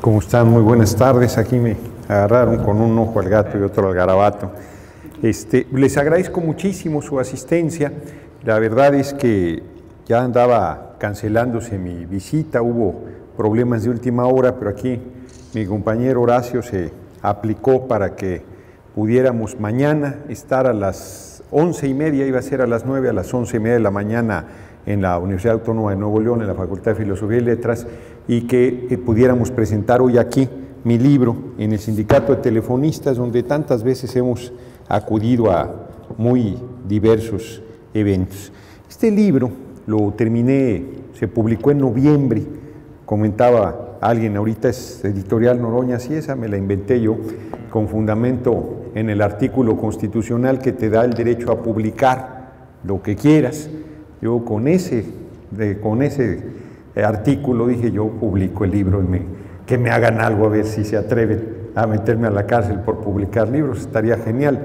¿Cómo están? Muy buenas tardes. Aquí me agarraron con un ojo al gato y otro al garabato. Les agradezco muchísimo su asistencia. La verdad es que ya andaba cancelándose mi visita, hubo problemas de última hora, pero aquí mi compañero Horacio se aplicó para que pudiéramos mañana estar a las 11:30, iba a ser a las 9, a las 11:30 de la mañana en la Universidad Autónoma de Nuevo León, en la Facultad de Filosofía y Letras, y que pudiéramos presentar hoy aquí mi libro en el Sindicato de Telefonistas, donde tantas veces hemos acudido a muy diversos eventos. Este libro lo terminé, se publicó en noviembre, comentaba alguien, ahorita es Editorial Noroña, sí, esa me la inventé yo, con fundamento en el artículo constitucional que te da el derecho a publicar lo que quieras. Yo con ese artículo dije, yo publico el libro y que me hagan algo, a ver si se atreven a meterme a la cárcel por publicar libros, estaría genial.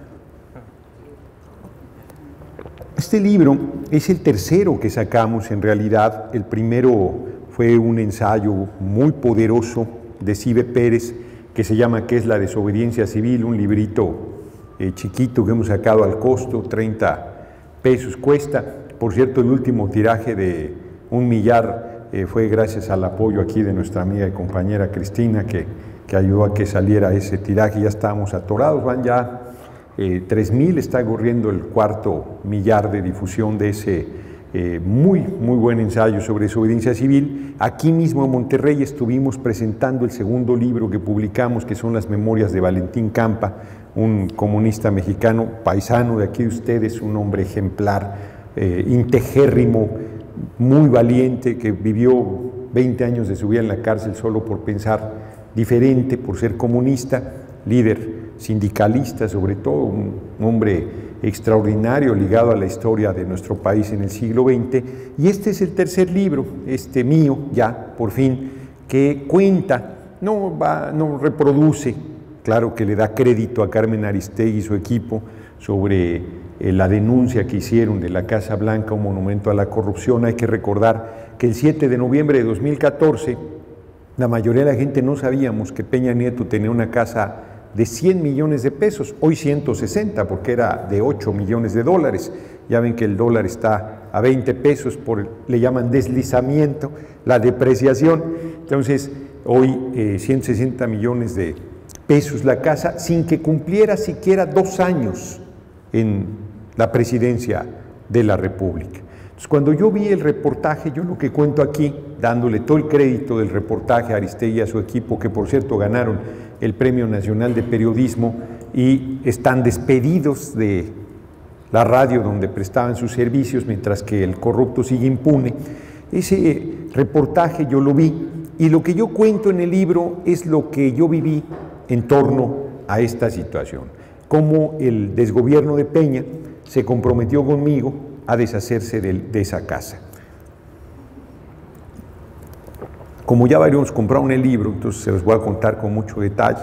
Este libro es el tercero que sacamos en realidad. El primero fue un ensayo muy poderoso de Cibe Pérez que se llama ¿Qué es la desobediencia civil? Un librito chiquito que hemos sacado al costo, 30 pesos cuesta. Por cierto, el último tiraje de 1 millar fue gracias al apoyo aquí de nuestra amiga y compañera Cristina, que ayudó a que saliera ese tiraje. Ya estábamos atorados, van ya 3,000, está corriendo el 4º millar de difusión de ese muy buen ensayo sobre desobediencia civil. Aquí mismo en Monterrey estuvimos presentando el segundo libro que publicamos, que son las memorias de Valentín Campa, un comunista mexicano, paisano de aquí de ustedes, un hombre ejemplar, integérrimo, muy valiente, que vivió 20 años de su vida en la cárcel solo por pensar diferente, por ser comunista, líder sindicalista sobre todo, un hombre extraordinario ligado a la historia de nuestro país en el siglo XX. Y este es el tercer libro, mío ya, por fin, que cuenta, no reproduce, claro que le da crédito a Carmen Aristegui y su equipo sobre la denuncia que hicieron de la Casa Blanca, un monumento a la corrupción. Hay que recordar que el 7 de noviembre de 2014, la mayoría de la gente no sabíamos que Peña Nieto tenía una casa de 100 millones de pesos, hoy 160, porque era de 8 millones de dólares. Ya ven que el dólar está a 20 pesos, le llaman deslizamiento, la depreciación. Entonces, hoy 160 millones de pesos la casa, sin que cumpliera siquiera 2 años en la presidencia de la República. Entonces, cuando yo vi el reportaje, yo lo que cuento aquí, dándole todo el crédito del reportaje a Aristegui y a su equipo, que por cierto ganaron el Premio Nacional de Periodismo y están despedidos de la radio donde prestaban sus servicios, mientras que el corrupto sigue impune. Ese reportaje yo lo vi, y lo que yo cuento en el libro es lo que yo viví en torno a esta situación, cómo el desgobierno de Peña se comprometió conmigo a deshacerse de esa casa. Como ya varios compraron el libro, entonces se los voy a contar con mucho detalle.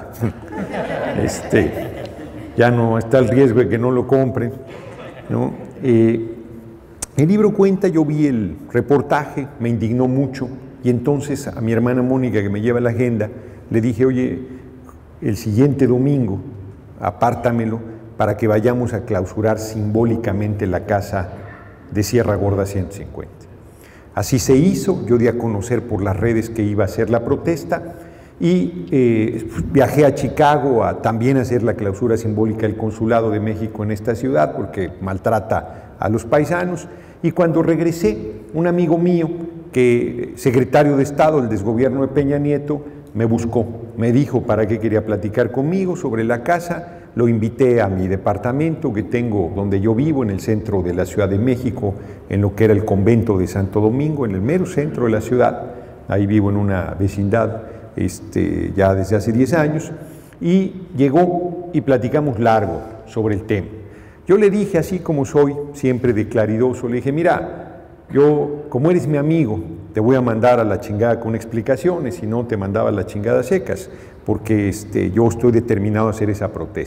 Ya no está el riesgo de que no lo compren, ¿no? El libro cuenta, yo vi el reportaje, me indignó mucho, y entonces a mi hermana Mónica, que me lleva la agenda, le dije, oye, el siguiente domingo, apártamelo para que vayamos a clausurar simbólicamente la casa de Sierra Gorda 150. Así se hizo, yo di a conocer por las redes que iba a ser la protesta y viajé a Chicago a también hacer la clausura simbólica del Consulado de México en esta ciudad porque maltrata a los paisanos. Y cuando regresé, un amigo mío, secretario de Estado del desgobierno de Peña Nieto, me buscó, me dijo para qué quería platicar conmigo sobre la casa. Lo invité a mi departamento que tengo donde yo vivo, en el centro de la Ciudad de México, en lo que era el convento de Santo Domingo, en el mero centro de la ciudad. Ahí vivo en una vecindad ya desde hace 10 años. Y llegó y platicamos largo sobre el tema. Yo le dije, así como soy, siempre de claridoso, le dije, mira, yo, como eres mi amigo, te voy a mandar a la chingada con explicaciones, si no te mandaba a la chingada secas, porque yo estoy determinado a hacer esa protesta.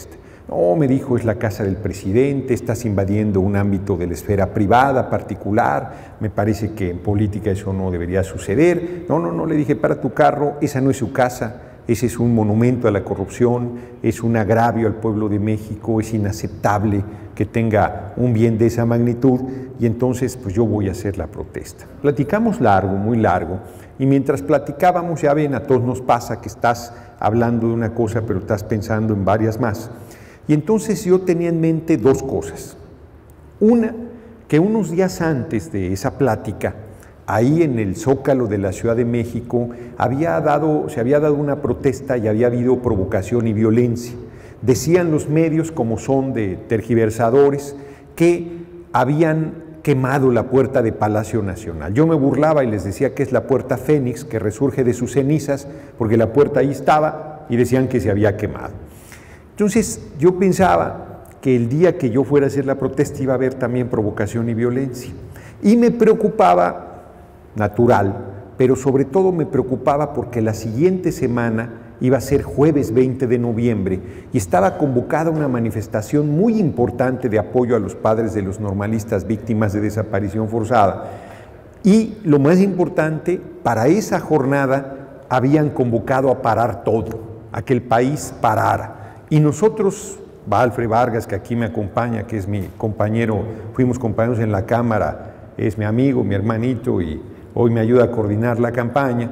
No, me dijo, es la casa del presidente, estás invadiendo un ámbito de la esfera privada, particular, me parece que en política eso no debería suceder. No, le dije, para tu carro, esa no es su casa, ese es un monumento a la corrupción, es un agravio al pueblo de México, es inaceptable que tenga un bien de esa magnitud, y entonces pues yo voy a hacer la protesta. Platicamos largo, muy largo, y mientras platicábamos, ya ven, a todos nos pasa que estás hablando de una cosa, pero estás pensando en varias más. Y entonces yo tenía en mente dos cosas. Una, que unos días antes de esa plática, ahí en el Zócalo de la Ciudad de México, se había dado una protesta y había habido provocación y violencia. Decían los medios, como son de tergiversadores, que habían quemado la puerta de Palacio Nacional. Yo me burlaba y les decía que es la puerta Fénix, que resurge de sus cenizas, porque la puerta ahí estaba y decían que se había quemado. Entonces yo pensaba que el día que yo fuera a hacer la protesta iba a haber también provocación y violencia. Y me preocupaba, natural, pero sobre todo me preocupaba porque la siguiente semana iba a ser jueves 20 de noviembre y estaba convocada una manifestación muy importante de apoyo a los padres de los normalistas víctimas de desaparición forzada. Y lo más importante, para esa jornada habían convocado a parar todo, a que el país parara. Y nosotros, Alfred Vargas, que aquí me acompaña, que es mi compañero, fuimos compañeros en la Cámara, es mi amigo, mi hermanito, y hoy me ayuda a coordinar la campaña,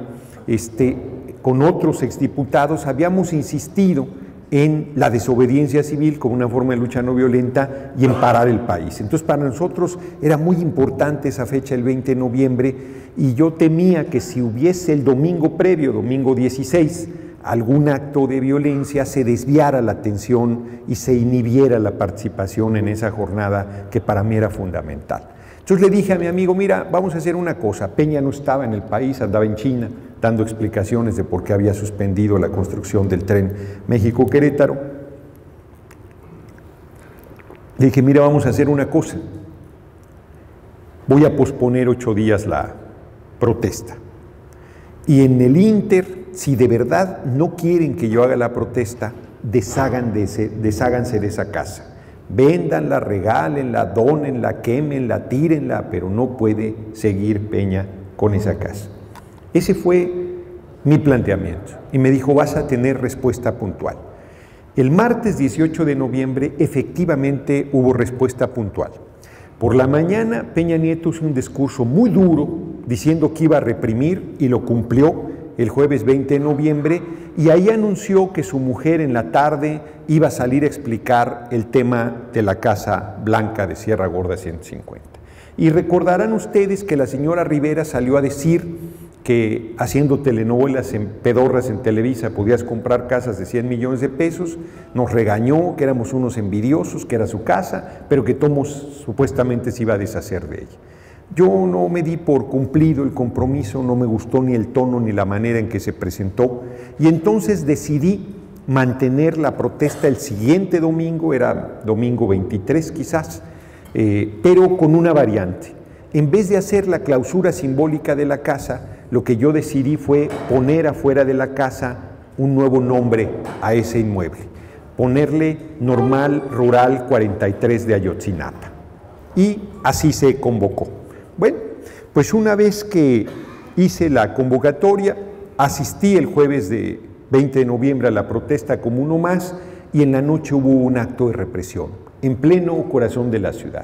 con otros exdiputados habíamos insistido en la desobediencia civil como una forma de lucha no violenta y en parar el país. Entonces para nosotros era muy importante esa fecha, el 20 de noviembre, y yo temía que si hubiese el domingo previo, domingo 16, algún acto de violencia, se desviara la atención y se inhibiera la participación en esa jornada que para mí era fundamental. Entonces le dije a mi amigo, mira, vamos a hacer una cosa. Peña no estaba en el país, andaba en China, dando explicaciones de por qué había suspendido la construcción del tren México-Querétaro. Le dije, mira, vamos a hacer una cosa. Voy a posponer 8 días la protesta. Y en el ínter, si de verdad no quieren que yo haga la protesta, desháganse de esa casa. Véndanla, regálenla, dónenla, quémenla, tírenla, pero no puede seguir Peña con esa casa. Ese fue mi planteamiento. Y me dijo, vas a tener respuesta puntual. El martes 18 de noviembre efectivamente hubo respuesta puntual. Por la mañana Peña Nieto hizo un discurso muy duro diciendo que iba a reprimir y lo cumplió el jueves 20 de noviembre y ahí anunció que su mujer en la tarde iba a salir a explicar el tema de la Casa Blanca de Sierra Gorda 150. Y recordarán ustedes que la señora Rivera salió a decir que haciendo telenovelas en pedorras en Televisa podías comprar casas de 100 millones de pesos, nos regañó que éramos unos envidiosos, que era su casa, pero que Tomos supuestamente se iba a deshacer de ella. Yo no me di por cumplido el compromiso, no me gustó ni el tono ni la manera en que se presentó, y entonces decidí mantener la protesta el siguiente domingo, era domingo 23 quizás, pero con una variante. En vez de hacer la clausura simbólica de la casa, lo que yo decidí fue poner afuera de la casa un nuevo nombre a ese inmueble, ponerle Normal Rural 43 de Ayotzinapa. Y así se convocó. Bueno, pues una vez que hice la convocatoria, asistí el jueves de 20 de noviembre a la protesta como uno más y en la noche hubo un acto de represión en pleno corazón de la ciudad.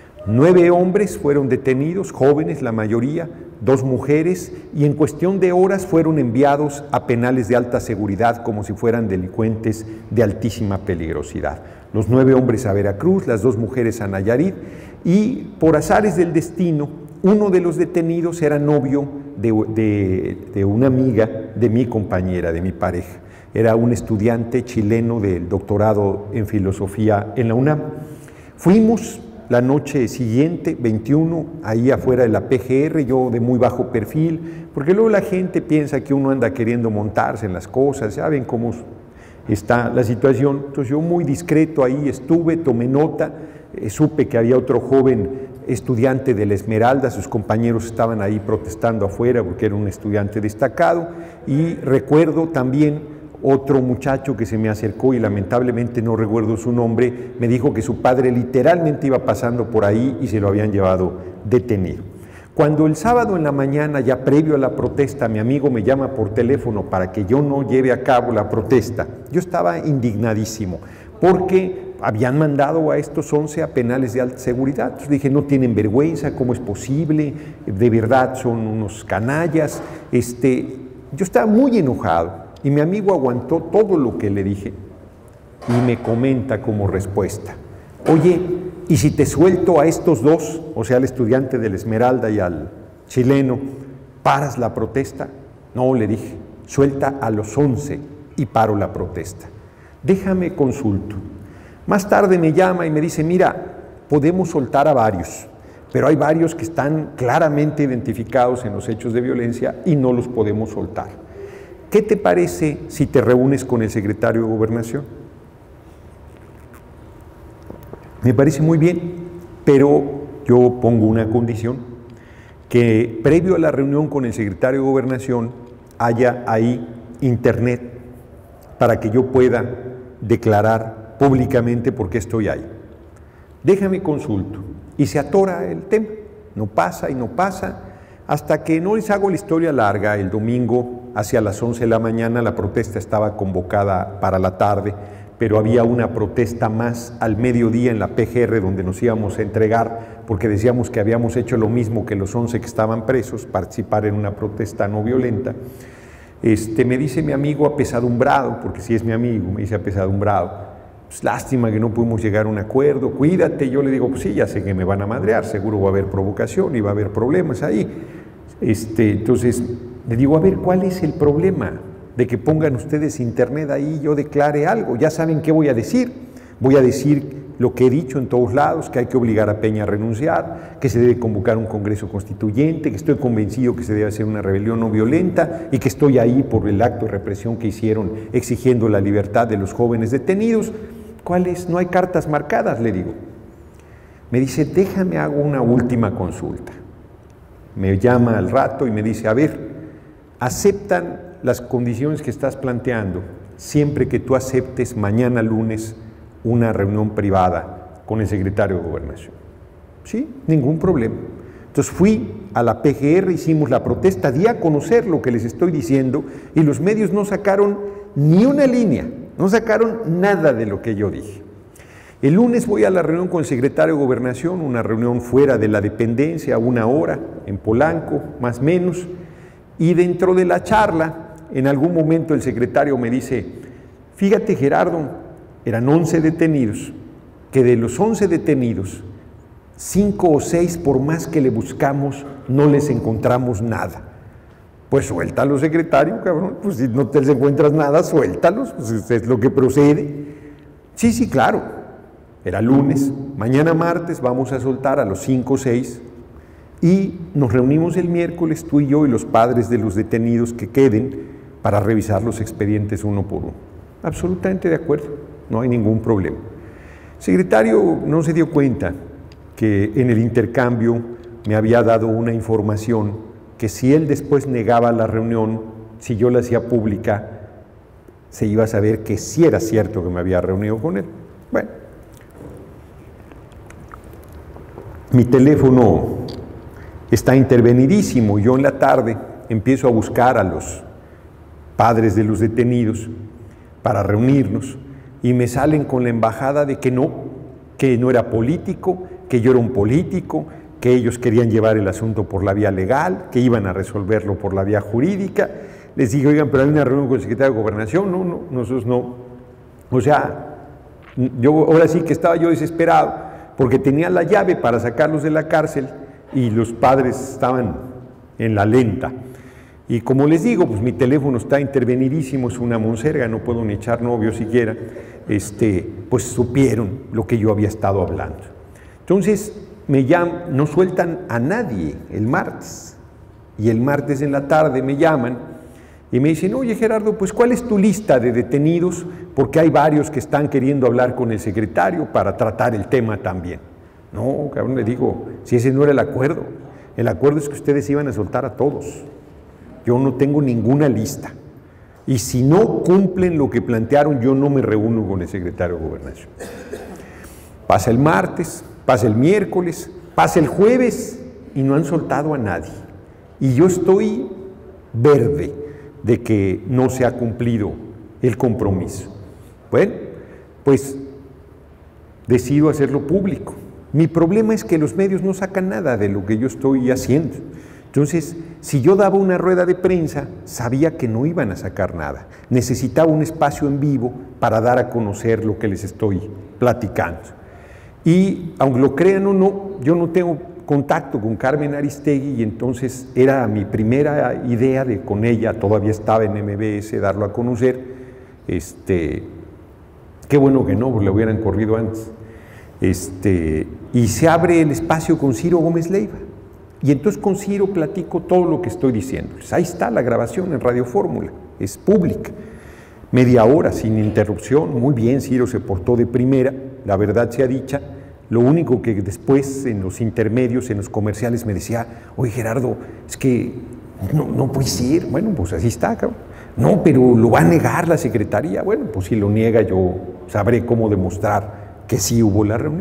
9 hombres fueron detenidos, jóvenes la mayoría, 2 mujeres, y en cuestión de horas fueron enviados a penales de alta seguridad como si fueran delincuentes de altísima peligrosidad. Los 9 hombres a Veracruz, las 2 mujeres a Nayarit, y por azares del destino, uno de los detenidos era novio de una amiga de mi compañera, de mi pareja. Era un estudiante chileno del doctorado en filosofía en la UNAM. Fuimos la noche siguiente, 21, ahí afuera de la PGR, yo de muy bajo perfil, porque luego la gente piensa que uno anda queriendo montarse en las cosas, ya ven cómo está la situación. Entonces yo muy discreto ahí estuve, tomé nota, supe que había otro joven estudiante de la Esmeralda, sus compañeros estaban ahí protestando afuera porque era un estudiante destacado, y recuerdo también otro muchacho que se me acercó y lamentablemente no recuerdo su nombre, me dijo que su padre literalmente iba pasando por ahí y se lo habían llevado detenido. Cuando el sábado en la mañana, ya previo a la protesta, mi amigo me llama por teléfono para que yo no lleve a cabo la protesta, yo estaba indignadísimo, porque habían mandado a estos 11 a penales de alta seguridad. Entonces dije, no tienen vergüenza, ¿cómo es posible? De verdad son unos canallas. Yo estaba muy enojado y mi amigo aguantó todo lo que le dije y me comenta como respuesta, oye, ¿y si te suelto a estos dos, o sea, al estudiante del Esmeralda y al chileno, paras la protesta? No, le dije, suelta a los 11 y paro la protesta. Déjame consulto. Más tarde me llama y me dice, mira, podemos soltar a varios, pero hay varios que están claramente identificados en los hechos de violencia y no los podemos soltar. ¿Qué te parece si te reúnes con el secretario de Gobernación? Me parece muy bien, pero yo pongo una condición, que previo a la reunión con el secretario de Gobernación haya ahí internet para que yo pueda declarar públicamente por qué estoy ahí. Déjame consulto. Y se atora el tema, no pasa y no pasa, hasta que no les hago la historia larga. El domingo, hacia las 11 de la mañana, la protesta estaba convocada para la tarde, pero había una protesta más al mediodía en la PGR donde nos íbamos a entregar, porque decíamos que habíamos hecho lo mismo que los 11 que estaban presos, participar en una protesta no violenta. Me dice mi amigo apesadumbrado, porque sí es mi amigo, me dice apesadumbrado, pues lástima que no pudimos llegar a un acuerdo, cuídate. Yo le digo, pues sí, ya sé que me van a madrear, seguro va a haber provocación y va a haber problemas ahí. Entonces le digo, a ver, ¿cuál es el problema de que pongan ustedes internet ahí y yo declare algo? Ya saben qué voy a decir. Voy a decir lo que he dicho en todos lados, que hay que obligar a Peña a renunciar, que se debe convocar un Congreso Constituyente, que estoy convencido que se debe hacer una rebelión no violenta y que estoy ahí por el acto de represión que hicieron exigiendo la libertad de los jóvenes detenidos. ¿Cuáles? No hay cartas marcadas, le digo. Me dice, déjame, hago una última consulta. Me llama al rato y me dice, a ver, ¿aceptan las condiciones que estás planteando siempre que tú aceptes mañana lunes una reunión privada con el secretario de Gobernación? Sí, ningún problema. Entonces fui a la PGR, hicimos la protesta, di a conocer lo que les estoy diciendo y los medios no sacaron ni una línea, no sacaron nada de lo que yo dije. El lunes voy a la reunión con el secretario de Gobernación, una reunión fuera de la dependencia, 1 hora, en Polanco, más o menos, y dentro de la charla, en algún momento el secretario me dice, fíjate Gerardo, eran 11 detenidos, que de los 11 detenidos, 5 o 6 por más que le buscamos, no les encontramos nada. Pues suéltalos, secretario, cabrón, pues si no te les encuentras nada, suéltalos, pues es lo que procede. Sí, sí, claro, era lunes, mañana martes vamos a soltar a los 5 o 6 y nos reunimos el miércoles, tú y yo y los padres de los detenidos que queden para revisar los expedientes uno por uno. Absolutamente de acuerdo, no hay ningún problema. El secretario no se dio cuenta que en el intercambio me había dado una información que si él después negaba la reunión, si yo la hacía pública, se iba a saber que sí era cierto que me había reunido con él. Bueno, mi teléfono está intervenidísimo. Yo en la tarde empiezo a buscar a los padres de los detenidos para reunirnos y me salen con la embajada de que no era político, que yo era un político, que ellos querían llevar el asunto por la vía legal, que iban a resolverlo por la vía jurídica. Les dije, oigan, pero hay una reunión con el secretario de Gobernación. No, nosotros no. O sea, ahora sí que estaba yo desesperado, porque tenía la llave para sacarlos de la cárcel y los padres estaban en la lenta. Y como les digo, pues mi teléfono está intervenidísimo, es una monserga, no puedo ni echar novio siquiera, pues supieron lo que yo había estado hablando. Entonces, me llaman, no sueltan a nadie el martes, y el martes en la tarde me llaman y me dicen, oye Gerardo, pues ¿cuál es tu lista de detenidos? Porque hay varios que están queriendo hablar con el secretario para tratar el tema también. No, cabrón, le digo, si ese no era el acuerdo es que ustedes iban a soltar a todos. Yo no tengo ninguna lista. Y si no cumplen lo que plantearon, yo no me reúno con el secretario de Gobernación. Pasa el martes, pasa el miércoles, pasa el jueves y no han soltado a nadie. Y yo estoy verde de que no se ha cumplido el compromiso. Bueno, pues decido hacerlo público. Mi problema es que los medios no sacan nada de lo que yo estoy haciendo. Entonces, si yo daba una rueda de prensa, sabía que no iban a sacar nada. Necesitaba un espacio en vivo para dar a conocer lo que les estoy platicando. Y, aunque lo crean o no, yo no tengo contacto con Carmen Aristegui y entonces era mi primera idea de con ella, todavía estaba en MBS, darlo a conocer. Qué bueno que no, porque la hubieran corrido antes. Y se abre el espacio con Ciro Gómez Leiva. Y entonces con Ciro platico todo lo que estoy diciéndoles. Ahí está la grabación en Radio Fórmula, es pública. Media hora, sin interrupción, muy bien, Ciro se portó de primera, la verdad sea dicha. Lo único que después, en los intermedios, en los comerciales, me decía, oye Gerardo, es que no puede ser. Bueno, pues así está, cabrón. No, pero lo va a negar la Secretaría. Bueno, pues si lo niega yo sabré cómo demostrar que sí hubo la reunión.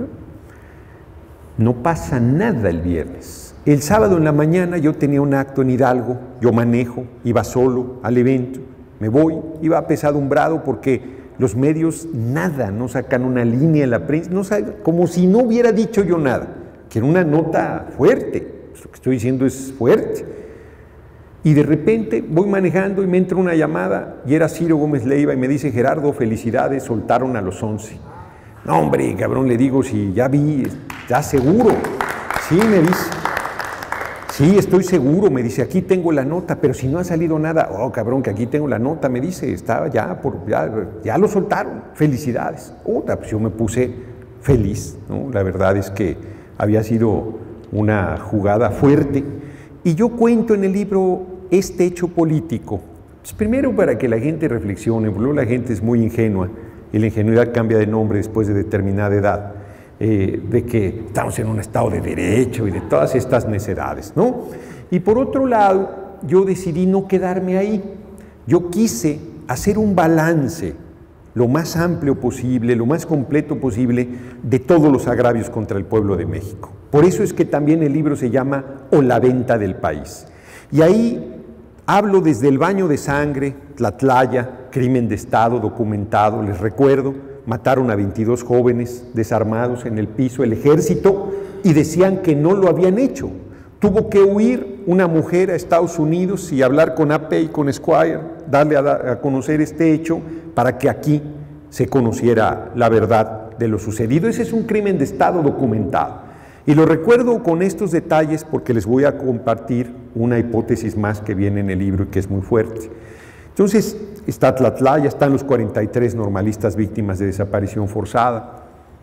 No pasa nada el viernes. El sábado en la mañana yo tenía un acto en Hidalgo, yo manejo, iba solo al evento, me voy, iba apesadumbrado porque los medios nada, no sacan una línea en la prensa, no saben, como si no hubiera dicho yo nada, que era una nota fuerte, lo que estoy diciendo es fuerte. Y de repente voy manejando y me entra una llamada y era Ciro Gómez Leiva y me dice, Gerardo, felicidades, soltaron a los 11. No, hombre, cabrón, le digo, si ya vi, ya seguro. Sí, me dice. Sí, estoy seguro, me dice, aquí tengo la nota, pero si no ha salido nada, oh, cabrón, que aquí tengo la nota, me dice, estaba ya lo soltaron, felicidades. Pues yo me puse feliz, ¿no? La verdad es que había sido una jugada fuerte. Y yo cuento en el libro este hecho político, pues primero para que la gente reflexione, porque luego la gente es muy ingenua, y la ingenuidad cambia de nombre después de determinada edad. De que estamos en un Estado de Derecho y de todas estas necedades, ¿no? Y por otro lado, yo decidí no quedarme ahí. Yo quise hacer un balance lo más amplio posible, lo más completo posible de todos los agravios contra el pueblo de México. Por eso es que también el libro se llama O la venta del país. Y ahí hablo desde el baño de sangre, Tlatlaya, crimen de Estado documentado, les recuerdo, mataron a 22 jóvenes desarmados en el piso, el ejército, y decían que no lo habían hecho. Tuvo que huir una mujer a Estados Unidos y hablar con AP y con Esquire, darle a conocer este hecho para que aquí se conociera la verdad de lo sucedido. Ese es un crimen de Estado documentado. Y lo recuerdo con estos detalles porque les voy a compartir una hipótesis más que viene en el libro y que es muy fuerte. Entonces, está Tlatlaya, están los 43 normalistas víctimas de desaparición forzada,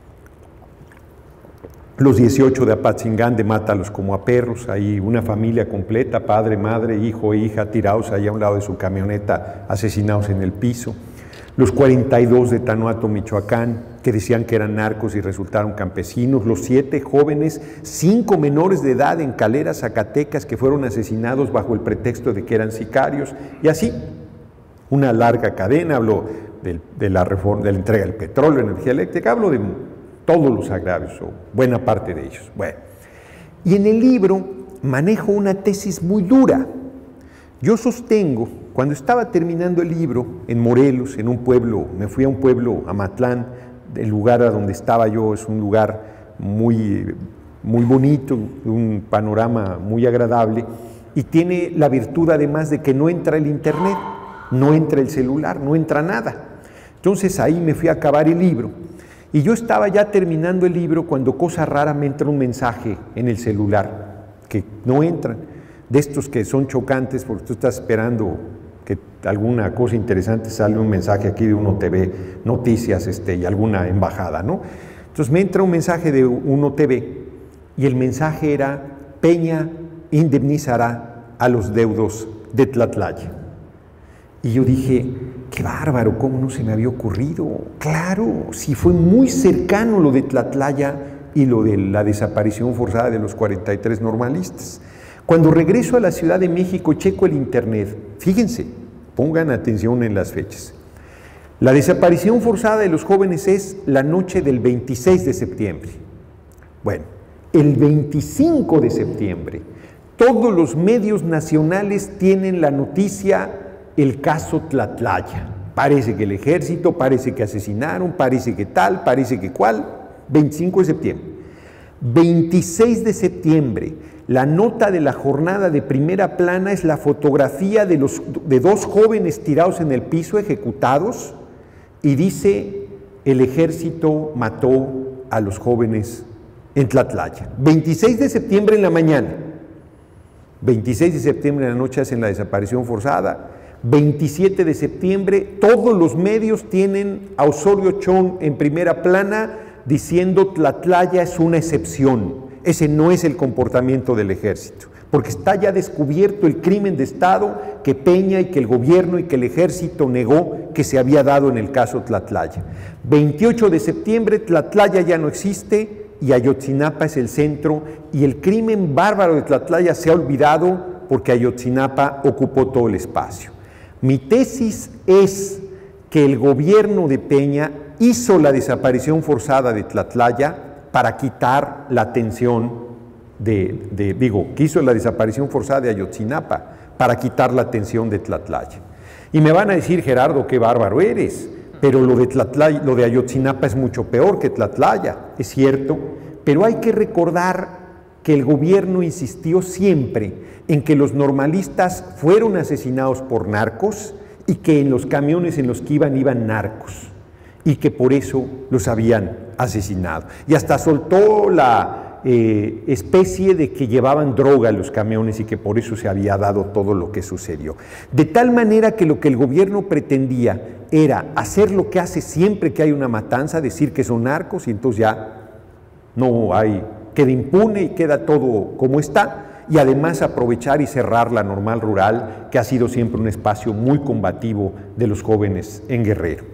los 18 de Apatzingán de Mátalos como a perros, ahí una familia completa, padre, madre, hijo e hija tirados ahí a un lado de su camioneta, asesinados en el piso, los 42 de Tanuato, Michoacán, que decían que eran narcos y resultaron campesinos, los 7 jóvenes, 5 menores de edad en Calera, Zacatecas, que fueron asesinados bajo el pretexto de que eran sicarios, y así una larga cadena. Hablo de la reforma, de la entrega del petróleo, energía eléctrica, hablo de todos los agravios, o buena parte de ellos. Bueno, y en el libro manejo una tesis muy dura. Yo sostengo, cuando estaba terminando el libro, en Morelos, en un pueblo, me fui a un pueblo, Amatlán, el lugar a donde estaba yo es un lugar muy bonito, un panorama muy agradable, y tiene la virtud además de que no entra el internet, no entra el celular, no entra nada. Entonces ahí me fui a acabar el libro. Y yo estaba ya terminando el libro cuando, cosa rara, me entra un mensaje en el celular, que no entran, de estos que son chocantes porque tú estás esperando que alguna cosa interesante, sale un mensaje aquí de Uno TV, noticias y alguna embajada, ¿no? Entonces me entra un mensaje de Uno TV y el mensaje era: Peña indemnizará a los deudos de Tlatlaya. Y yo dije, qué bárbaro, ¿cómo no se me había ocurrido? Claro, sí fue muy cercano lo de Tlatlaya y lo de la desaparición forzada de los 43 normalistas. Cuando regreso a la Ciudad de México, checo el internet, fíjense, Pongan atención en las fechas. La desaparición forzada de los jóvenes es la noche del 26 de septiembre. Bueno, el 25 de septiembre, todos los medios nacionales tienen la noticia, el caso Tlatlaya. Parece que el ejército, parece que asesinaron, parece que tal, parece que cual. 25 de septiembre. 26 de septiembre, la nota de la jornada de primera plana es la fotografía de dos jóvenes tirados en el piso, ejecutados, y dice, el ejército mató a los jóvenes en Tlatlaya. 26 de septiembre en la mañana. 26 de septiembre en la noche hacen la desaparición forzada. 27 de septiembre, todos los medios tienen a Osorio Chong en primera plana diciendo Tlatlaya es una excepción. Ese no es el comportamiento del ejército, porque está ya descubierto el crimen de Estado que Peña y que el gobierno y que el ejército negó que se había dado en el caso Tlatlaya. 28 de septiembre, Tlatlaya ya no existe y Ayotzinapa es el centro, y el crimen bárbaro de Tlatlaya se ha olvidado porque Ayotzinapa ocupó todo el espacio. Mi tesis es que el gobierno de Peña hizo la desaparición forzada de Tlatlaya para quitar la atención que hizo la desaparición forzada de Ayotzinapa para quitar la atención de Tlatlaya. Y me van a decir, Gerardo, qué bárbaro eres, pero lo de Ayotzinapa es mucho peor que Tlatlaya, es cierto, pero hay que recordar que el gobierno insistió siempre en que los normalistas fueron asesinados por narcos y que en los camiones en los que iban narcos y que por eso los habían asesinado. Y hasta soltó la especie de que llevaban droga en los camiones y que por eso se había dado todo lo que sucedió. De tal manera que lo que el gobierno pretendía era hacer lo que hace siempre que hay una matanza, decir que son narcos y entonces ya no hay, queda impune y queda todo como está, y además aprovechar y cerrar la Normal Rural, que ha sido siempre un espacio muy combativo de los jóvenes en Guerrero.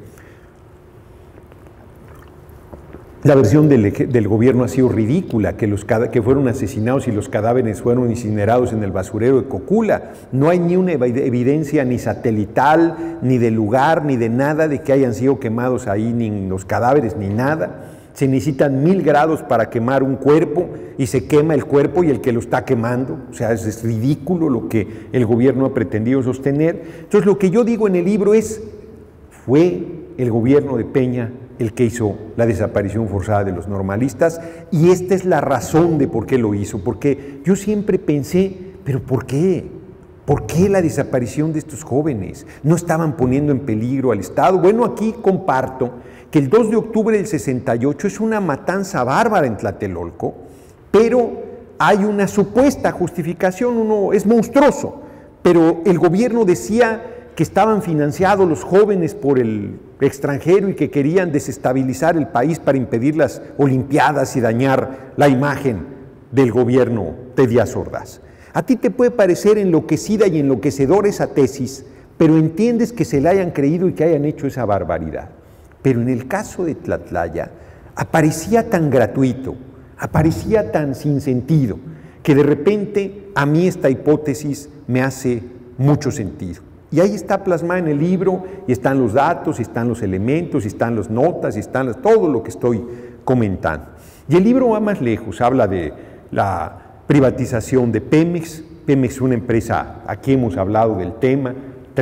La versión del gobierno ha sido ridícula, que fueron asesinados y los cadáveres fueron incinerados en el basurero de Cocula. No hay ni una evidencia ni satelital, ni de lugar, ni de nada de que hayan sido quemados ahí, ni los cadáveres, ni nada. Se necesitan 1000 grados para quemar un cuerpo y se quema el cuerpo y el que lo está quemando. O sea, es ridículo lo que el gobierno ha pretendido sostener. Entonces, lo que yo digo en el libro es, fue el gobierno de Peña el que hizo la desaparición forzada de los normalistas, y esta es la razón de por qué lo hizo, porque yo siempre pensé, pero ¿por qué? ¿Por qué la desaparición de estos jóvenes? ¿No estaban poniendo en peligro al Estado? Bueno, aquí comparto que el 2 de octubre del 68 es una matanza bárbara en Tlatelolco, pero hay una supuesta justificación, es monstruoso, pero el gobierno decía que estaban financiados los jóvenes por el extranjero y que querían desestabilizar el país para impedir las Olimpiadas y dañar la imagen del gobierno de Díaz Ordaz. A ti te puede parecer enloquecida y enloquecedora esa tesis, pero entiendes que se la hayan creído y que hayan hecho esa barbaridad. Pero en el caso de Tlatlaya aparecía tan gratuito, aparecía tan sin sentido, que de repente a mí esta hipótesis me hace mucho sentido. Y ahí está plasmada en el libro, y están los datos, y están los elementos, y están las notas, y están todo lo que estoy comentando. Y el libro va más lejos, habla de la privatización de Pemex. Pemex es una empresa, aquí hemos hablado del tema,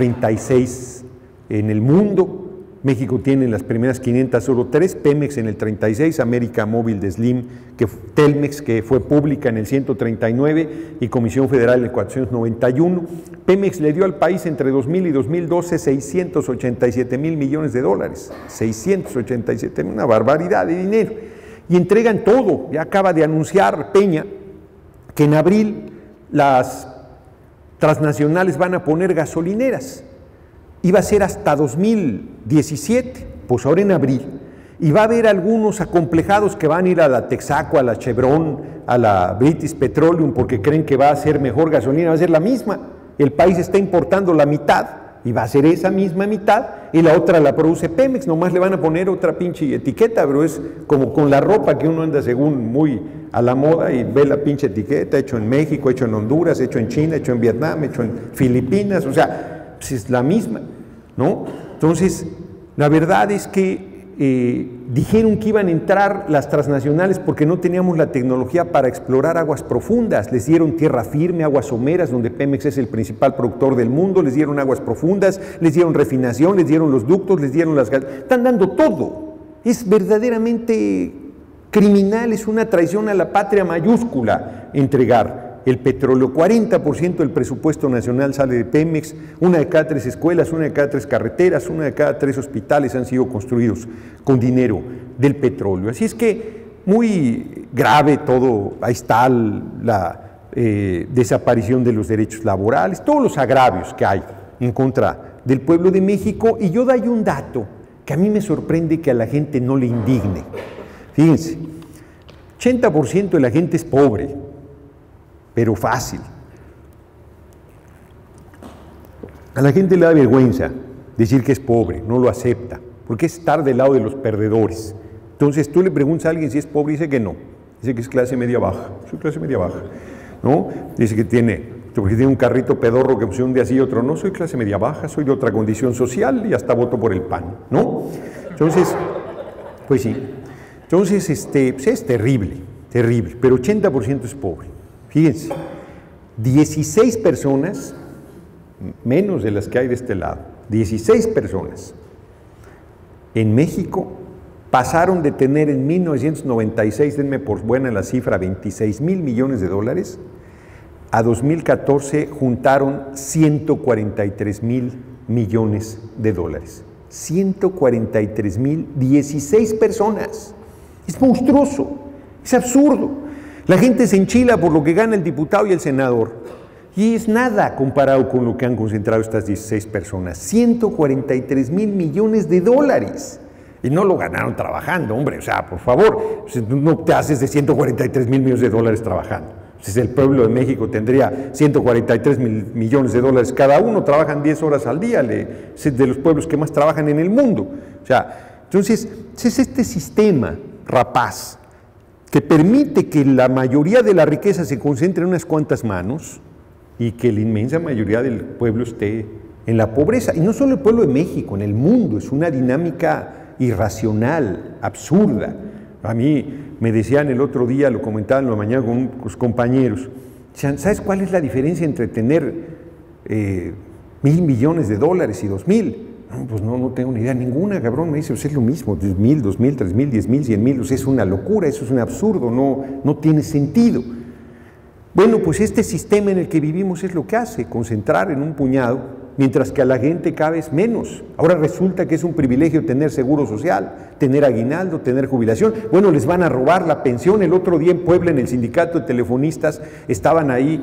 36 en el mundo. México tiene en las primeras 500 solo 3, Pemex en el 36, América Móvil de Slim, Telmex, que fue pública en el 139, y Comisión Federal en el 491. Pemex le dio al país entre 2000 y 2012 $687 mil millones, 687 mil, una barbaridad de dinero, y entregan todo. Ya acaba de anunciar Peña que en abril las transnacionales van a poner gasolineras. Iba a ser hasta 2017, pues ahora en abril, y va a haber algunos acomplejados que van a ir a la Texaco, a la Chevron, a la British Petroleum, porque creen que va a ser mejor gasolina, va a ser la misma. El país está importando la mitad, y va a ser esa misma mitad, y la otra la produce Pemex, nomás le van a poner otra pinche etiqueta, pero es como con la ropa que uno anda según muy a la moda y ve la pinche etiqueta, hecho en México, hecho en Honduras, hecho en China, hecho en Vietnam, hecho en Filipinas, o sea, pues es la misma, ¿no? Entonces, la verdad es que dijeron que iban a entrar las transnacionales porque no teníamos la tecnología para explorar aguas profundas. Les dieron tierra firme, aguas someras, donde Pemex es el principal productor del mundo, les dieron aguas profundas, les dieron refinación, les dieron los ductos, les dieron las... Están dando todo. Es verdaderamente criminal, es una traición a la patria mayúscula entregar el petróleo. 40% del presupuesto nacional sale de Pemex, 1 de cada 3 escuelas, 1 de cada 3 carreteras, 1 de cada 3 hospitales han sido construidos con dinero del petróleo. Así es que muy grave todo, ahí está la desaparición de los derechos laborales, todos los agravios que hay en contra del pueblo de México. Y yo doy un dato que a mí me sorprende que a la gente no le indigne. Fíjense, 80% de la gente es pobre, pero fácil. A la gente le da vergüenza decir que es pobre, no lo acepta, porque es estar del lado de los perdedores. Entonces tú le preguntas a alguien si es pobre y dice que no, dice que es clase media baja, soy clase media baja, ¿no? Dice que porque tiene un carrito pedorro que un día sí y otro no, soy clase media baja, soy de otra condición social y hasta voto por el PAN, ¿no? Entonces, pues sí, entonces pues es terrible, terrible, pero 80% es pobre. Fíjense, 16 personas, menos de las que hay de este lado, 16 personas en México pasaron de tener en 1996, denme por buena la cifra, 26,000 millones de dólares, a 2014 juntaron 143,000 millones de dólares. 143,000, 16 personas. Es monstruoso, es absurdo. La gente se enchila por lo que gana el diputado y el senador, y es nada comparado con lo que han concentrado estas 16 personas. 143,000 millones de dólares. Y no lo ganaron trabajando, hombre, o sea, por favor, no te haces de 143,000 millones de dólares trabajando. Entonces el pueblo de México tendría 143 millones de dólares cada uno, trabajan 10 horas al día, es de los pueblos que más trabajan en el mundo. O sea, entonces es este sistema rapaz que permite que la mayoría de la riqueza se concentre en unas cuantas manos y que la inmensa mayoría del pueblo esté en la pobreza. Y no solo el pueblo de México, en el mundo, es una dinámica irracional, absurda. A mí me decían el otro día, lo comentaban en la mañana con los compañeros, ¿sabes cuál es la diferencia entre tener 1,000 millones de dólares y 2,000? No, pues no tengo ni idea ninguna, cabrón. Me dice, pues es lo mismo, 10,000, 2,000, 3,000, 10,000, 100,000, pues es una locura, eso es un absurdo, no tiene sentido. Bueno, pues este sistema en el que vivimos es lo que hace, concentrar en un puñado, mientras que a la gente cada vez menos. Ahora resulta que es un privilegio tener seguro social, tener aguinaldo, tener jubilación. Bueno, les van a robar la pensión. El otro día en Puebla, en el sindicato de telefonistas, estaban ahí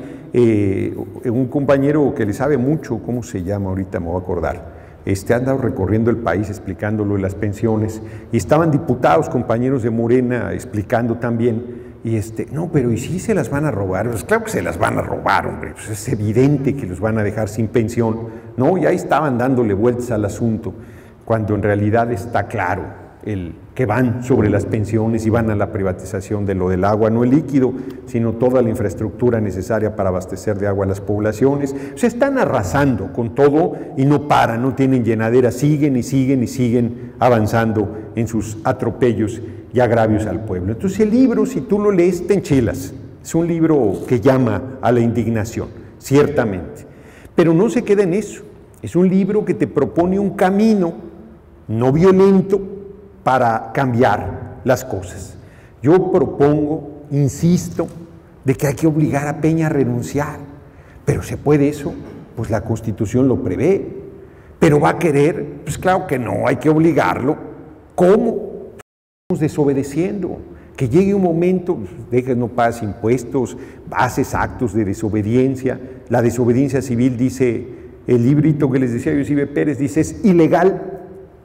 un compañero que le sabe mucho, ¿cómo se llama? Ahorita me voy a acordar. Ha andado recorriendo el país explicándolo de las pensiones, y estaban diputados, compañeros de Morena, explicando también, y no, pero ¿y si se las van a robar? Pues claro que se las van a robar, hombre, pues es evidente que los van a dejar sin pensión, ¿no? Y ahí estaban dándole vueltas al asunto, cuando en realidad está claro que van sobre las pensiones y van a la privatización de lo del agua, no el líquido, sino toda la infraestructura necesaria para abastecer de agua a las poblaciones. Se están arrasando con todo y no paran, no tienen llenadera, siguen y siguen y siguen avanzando en sus atropellos y agravios al pueblo. Entonces el libro, si tú lo lees, te enchilas. Es un libro que llama a la indignación, ciertamente, pero no se queda en eso. Es un libro que te propone un camino no violento para cambiar las cosas. Yo propongo, insisto, de que hay que obligar a Peña a renunciar. ¿Pero se puede eso? Pues la Constitución lo prevé. ¿Pero va a querer? Pues claro que no, hay que obligarlo. ¿Cómo? Estamos desobedeciendo. Que llegue un momento, dejas, no pagas impuestos, haces actos de desobediencia. La desobediencia civil, dice el librito que les decía Yosibe Pérez, dice, es ilegal,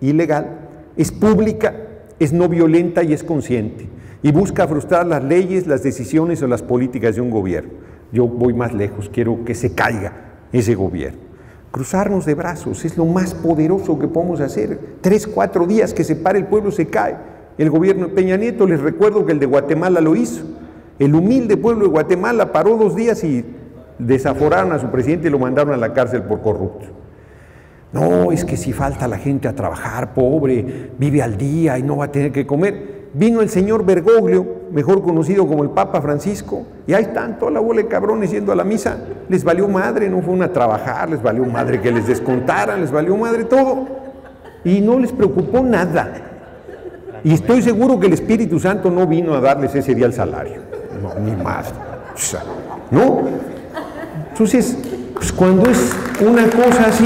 es pública, es no violenta y es consciente, y busca frustrar las leyes, las decisiones o las políticas de un gobierno. Yo voy más lejos, quiero que se caiga ese gobierno. Cruzarnos de brazos es lo más poderoso que podemos hacer. 3, 4 días que se pare el pueblo, se cae. El gobierno de Peña Nieto, les recuerdo que el de Guatemala lo hizo. El humilde pueblo de Guatemala paró 2 días y desaforaron a su presidente y lo mandaron a la cárcel por corrupto. No, es que si falta la gente a trabajar, pobre, vive al día y no va a tener que comer. Vino el señor Bergoglio, mejor conocido como el Papa Francisco, y ahí están toda la bola de cabrones yendo a la misa. Les valió madre, no fueron a trabajar, les valió madre que les descontaran, les valió madre todo. Y no les preocupó nada. Y estoy seguro que el Espíritu Santo no vino a darles ese día el salario. No, ni más. ¿No? Entonces, pues cuando es una cosa así,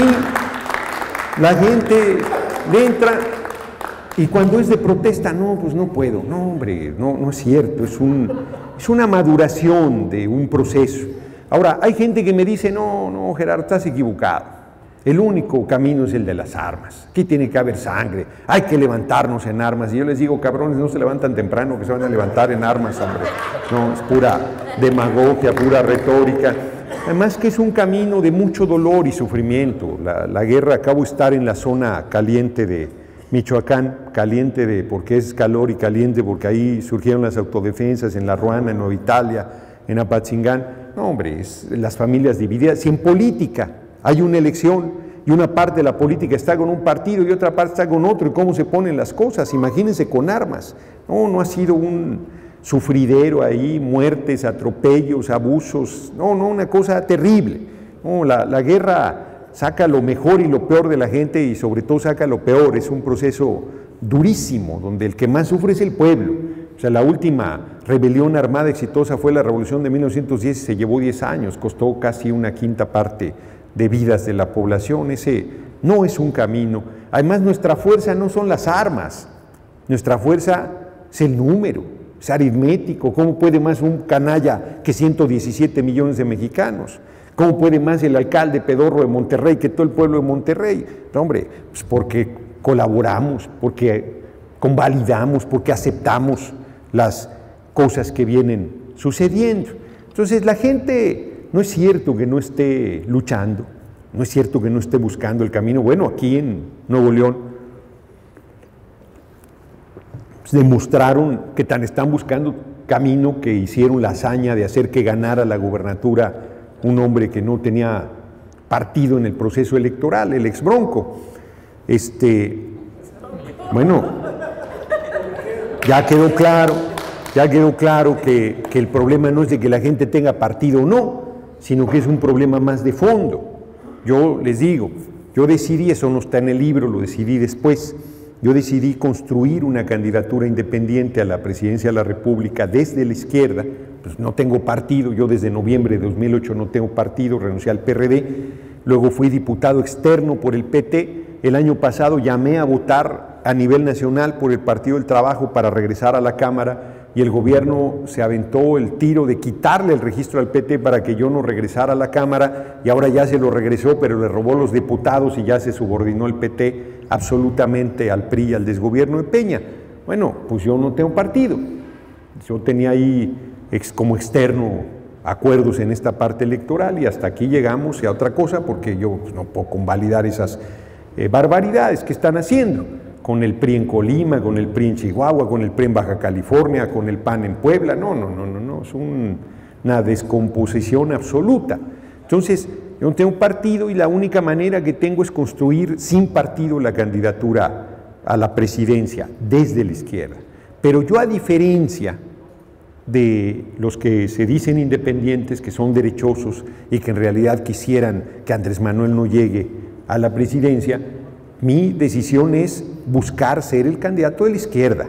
la gente le entra, y cuando es de protesta, no, pues no puedo. No, hombre, no es cierto, es una maduración de un proceso. Ahora, hay gente que me dice, no, Gerardo, estás equivocado. El único camino es el de las armas. Aquí tiene que haber sangre, hay que levantarnos en armas. Y yo les digo, cabrones, no se levantan temprano, que se van a levantar en armas, hombre. No, es pura demagogia, pura retórica. Además que es un camino de mucho dolor y sufrimiento. La guerra, acabo de estar en la zona caliente de Michoacán, caliente porque es calor y caliente porque ahí surgieron las autodefensas en La Ruana, en Nueva Italia, en Apatzingán. No, hombre, las familias divididas. Si en política hay una elección y una parte de la política está con un partido y otra parte está con otro, y cómo se ponen las cosas, imagínense con armas. No ha sido un sufridero ahí, muertes, atropellos, abusos, una cosa terrible. No, la guerra saca lo mejor y lo peor de la gente y sobre todo saca lo peor, es un proceso durísimo, donde el que más sufre es el pueblo. O sea, la última rebelión armada exitosa fue la Revolución de 1910 y se llevó 10 años, costó casi una quinta parte de vidas de la población. Ese no es un camino. Además, nuestra fuerza no son las armas, nuestra fuerza es el número, es aritmético. ¿Cómo puede más un canalla que 117 millones de mexicanos? ¿Cómo puede más el alcalde pedorro de Monterrey que todo el pueblo de Monterrey? No, hombre, pues porque colaboramos, porque convalidamos, porque aceptamos las cosas que vienen sucediendo. Entonces la gente, no es cierto que no esté luchando, no es cierto que no esté buscando el camino. Bueno, aquí en Nuevo León pues demostraron que tan están buscando camino que hicieron la hazaña de hacer que ganara la gubernatura un hombre que no tenía partido en el proceso electoral, el ex Bronco. Bueno, ya quedó claro que el problema no es de que la gente tenga partido o no, sino que es un problema más de fondo. Yo les digo, yo decidí, eso no está en el libro, lo decidí después, yo decidí construir una candidatura independiente a la presidencia de la República desde la izquierda. Pues no tengo partido, yo desde noviembre de 2008 no tengo partido, renuncié al PRD, luego fui diputado externo por el PT, el año pasado llamé a votar a nivel nacional por el Partido del Trabajo para regresar a la Cámara y el gobierno se aventó el tiro de quitarle el registro al PT para que yo no regresara a la Cámara y ahora ya se lo regresó, pero le robó los diputados y ya se subordinó el PT absolutamente al PRI y al desgobierno de Peña. Bueno, pues yo no tengo partido, yo tenía ahí como externo acuerdos en esta parte electoral y hasta aquí llegamos y a otra cosa porque yo no puedo convalidar esas barbaridades que están haciendo con el PRI en Colima, con el PRI en Chihuahua, con el PRI en Baja California, con el PAN en Puebla. No, es una descomposición absoluta. Entonces, yo no tengo partido y la única manera que tengo es construir sin partido la candidatura a la presidencia desde la izquierda. Pero yo, a diferencia de los que se dicen independientes, que son derechosos y que en realidad quisieran que Andrés Manuel no llegue a la presidencia, mi decisión es buscar ser el candidato de la izquierda,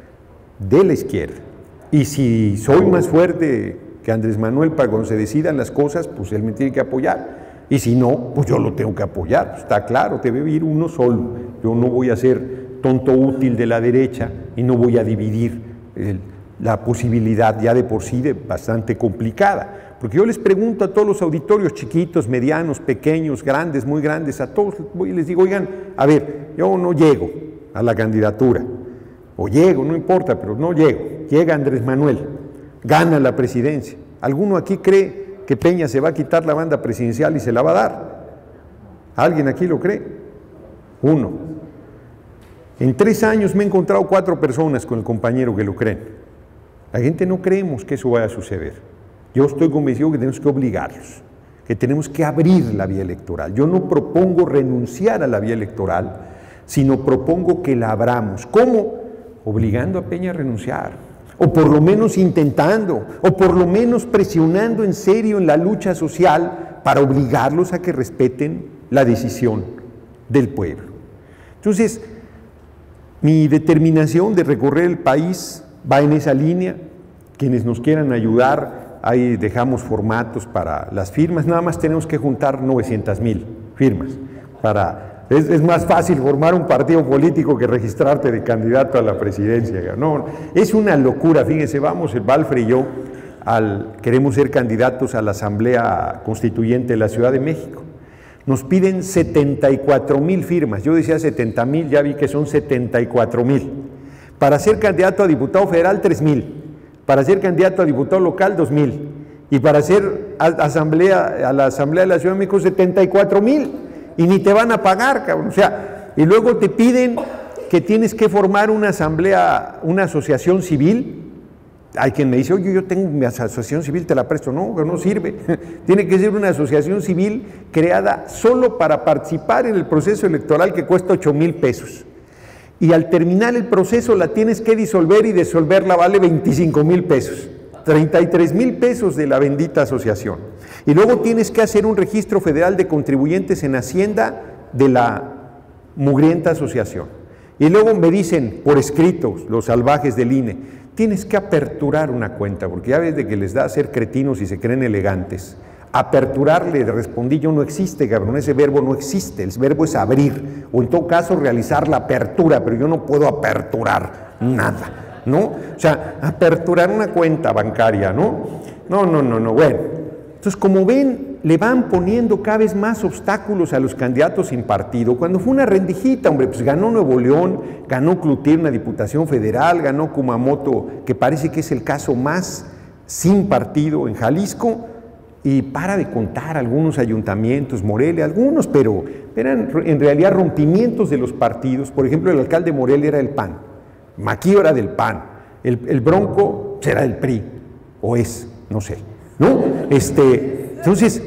Y si soy más fuerte que Andrés Manuel para cuando se decidan las cosas, pues él me tiene que apoyar. Y si no, pues yo lo tengo que apoyar. Está claro, debe ir uno solo. Yo no voy a ser tonto útil de la derecha y no voy a dividir la posibilidad ya de por sí bastante complicada. Porque yo les pregunto a todos los auditorios, chiquitos, medianos, pequeños, grandes, muy grandes, a todos voy y les digo, oigan, a ver, yo no llego a la candidatura, o llego, no importa, pero no llego. Llega Andrés Manuel, gana la presidencia. ¿Alguno aquí cree que Peña se va a quitar la banda presidencial y se la va a dar? ¿Alguien aquí lo cree? Uno. En 3 años me he encontrado 4 personas con el compañero que lo creen. La gente no creemos que eso vaya a suceder. Yo estoy convencido que tenemos que obligarlos, que tenemos que abrir la vía electoral. Yo no propongo renunciar a la vía electoral, sino propongo que la abramos. ¿Cómo? Obligando a Peña a renunciar, o por lo menos intentando, o por lo menos presionando en serio en la lucha social para obligarlos a que respeten la decisión del pueblo. Entonces, mi determinación de recorrer el país va en esa línea. Quienes nos quieran ayudar, ahí dejamos formatos para las firmas, nada más tenemos que juntar 900,000 firmas. Es más fácil formar un partido político que registrarte de candidato a la presidencia. No, es una locura, fíjense, vamos, el Balfre y yo, queremos ser candidatos a la Asamblea Constituyente de la Ciudad de México. Nos piden 74,000 firmas, yo decía 70,000, ya vi que son 74,000. Para ser candidato a diputado federal, 3,000. Para ser candidato a diputado local, 2,000. Y para ser a la Asamblea de la Ciudad de México, 74,000. Y ni te van a pagar, cabrón. O sea, y luego te piden que tienes que formar una asamblea, una asociación civil. Hay quien me dice, oye, yo tengo mi asociación civil, te la presto. No, no sirve. Tiene que ser una asociación civil creada solo para participar en el proceso electoral, que cuesta 8,000 pesos. Y al terminar el proceso la tienes que disolver, y disolverla vale 25,000 pesos. 33,000 pesos de la bendita asociación. Y luego tienes que hacer un registro federal de contribuyentes en Hacienda de la mugrienta asociación. Y luego me dicen, por escrito, los salvajes del INE, tienes que aperturar una cuenta, porque ya ves de que les da a ser cretinos y se creen elegantes. Aperturar, le respondí yo, no existe, cabrón, ese verbo no existe, el verbo es abrir, o en todo caso realizar la apertura, pero yo no puedo aperturar nada, ¿no? O sea, aperturar una cuenta bancaria, ¿no? No, bueno. Entonces, como ven, le van poniendo cada vez más obstáculos a los candidatos sin partido. Cuando fue una rendijita, hombre, pues ganó Nuevo León, ganó Cloutier una diputación federal, ganó Kumamoto, que parece que es el caso más sin partido en Jalisco, y para de contar algunos ayuntamientos, Morelia, algunos, pero eran en realidad rompimientos de los partidos. Por ejemplo, el alcalde de Morelia era del PAN, Maquillo era del PAN, el Bronco era del PRI, o es, no sé, ¿no? Entonces,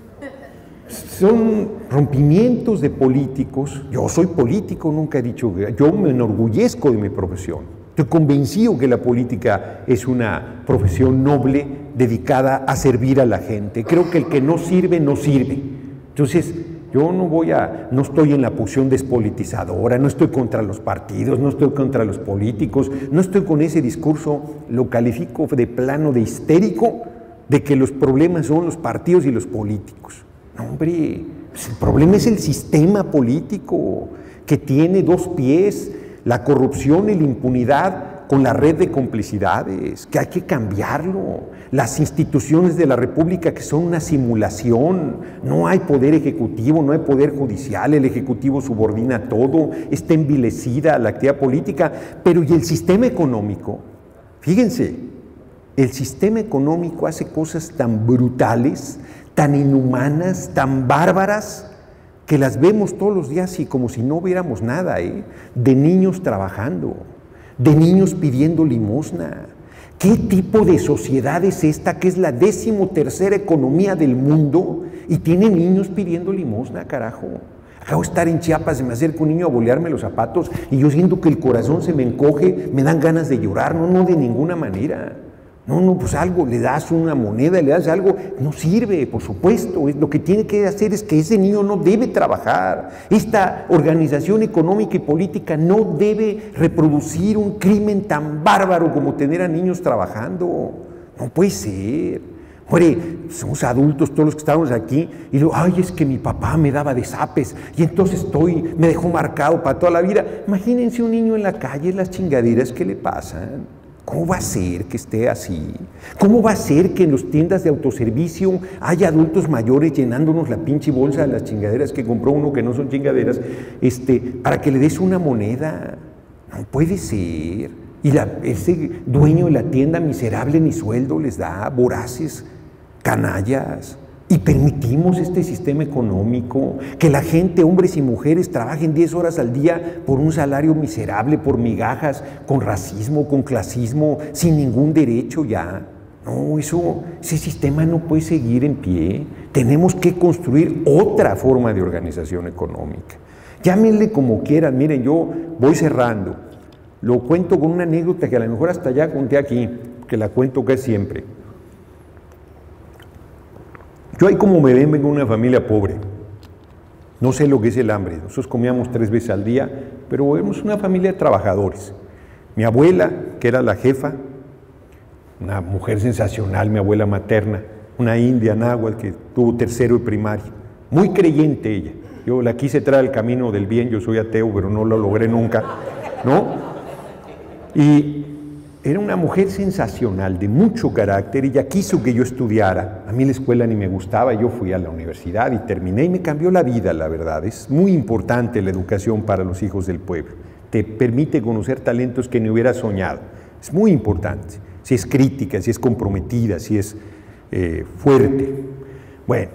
son rompimientos de políticos. Yo soy político, nunca he dicho, yo me enorgullezco de mi profesión. Estoy convencido que la política es una profesión noble dedicada a servir a la gente. Creo que el que no sirve, no sirve. Entonces, yo no estoy en la posición despolitizadora, no estoy contra los partidos, no estoy contra los políticos, no estoy con ese discurso, lo califico de plano de histérico, de que los problemas son los partidos y los políticos. No, hombre, pues el problema es el sistema político, que tiene dos pies, la corrupción y la impunidad con la red de complicidades, que hay que cambiarlo. Las instituciones de la República, que son una simulación, no hay poder ejecutivo, no hay poder judicial, el ejecutivo subordina todo, está envilecida la actividad política, pero ¿y el sistema económico? Fíjense, el sistema económico hace cosas tan brutales, tan inhumanas, tan bárbaras, que las vemos todos los días y como si no viéramos nada, de niños trabajando, de niños pidiendo limosna. ¿Qué tipo de sociedad es esta, que es la 13ª economía del mundo y tiene niños pidiendo limosna, carajo? Acabo de estar en Chiapas, se me acerca un niño a bolearme los zapatos y yo siento que el corazón se me encoge, me dan ganas de llorar. No, de ninguna manera. No, pues algo, le das una moneda, le das algo, no sirve, por supuesto. Lo que tiene que hacer es que ese niño no debe trabajar. Esta organización económica y política no debe reproducir un crimen tan bárbaro como tener a niños trabajando. No puede ser. Hombre, somos adultos todos los que estamos aquí y luego, ay, es que mi papá me daba de zapes y entonces me dejó marcado para toda la vida. Imagínense un niño en la calle, las chingaderas que le pasan. ¿Cómo va a ser que esté así? ¿Cómo va a ser que en las tiendas de autoservicio haya adultos mayores llenándonos la pinche bolsa de las chingaderas que compró uno que no son chingaderas, para que le des una moneda? No puede ser. Y ese dueño de la tienda miserable ni sueldo les da, voraces, canallas. Y permitimos este sistema económico, que la gente, hombres y mujeres, trabajen 10 horas al día por un salario miserable, por migajas, con racismo, con clasismo, sin ningún derecho ya. No, ese sistema no puede seguir en pie. Tenemos que construir otra forma de organización económica. Llámenle como quieran. Miren, yo voy cerrando. Lo cuento con una anécdota que a lo mejor hasta ya conté aquí, que la cuento casi siempre. Yo ahí como me ven, vengo de una familia pobre. No sé lo que es el hambre. Nosotros comíamos 3 veces al día, pero éramos una familia de trabajadores. Mi abuela, que era la jefa, una mujer sensacional, mi abuela materna, una india náhuatl que tuvo 3º de primaria, muy creyente ella. Yo la quise traer al camino del bien, yo soy ateo, pero no lo logré nunca, ¿no? Y era una mujer sensacional, de mucho carácter. Ella quiso que yo estudiara. A mí la escuela ni me gustaba, yo fui a la universidad y terminé y me cambió la vida, la verdad. Es muy importante la educación para los hijos del pueblo. Te permite conocer talentos que ni hubiera soñado. Es muy importante. Si es crítica, si es comprometida, si es fuerte. Bueno,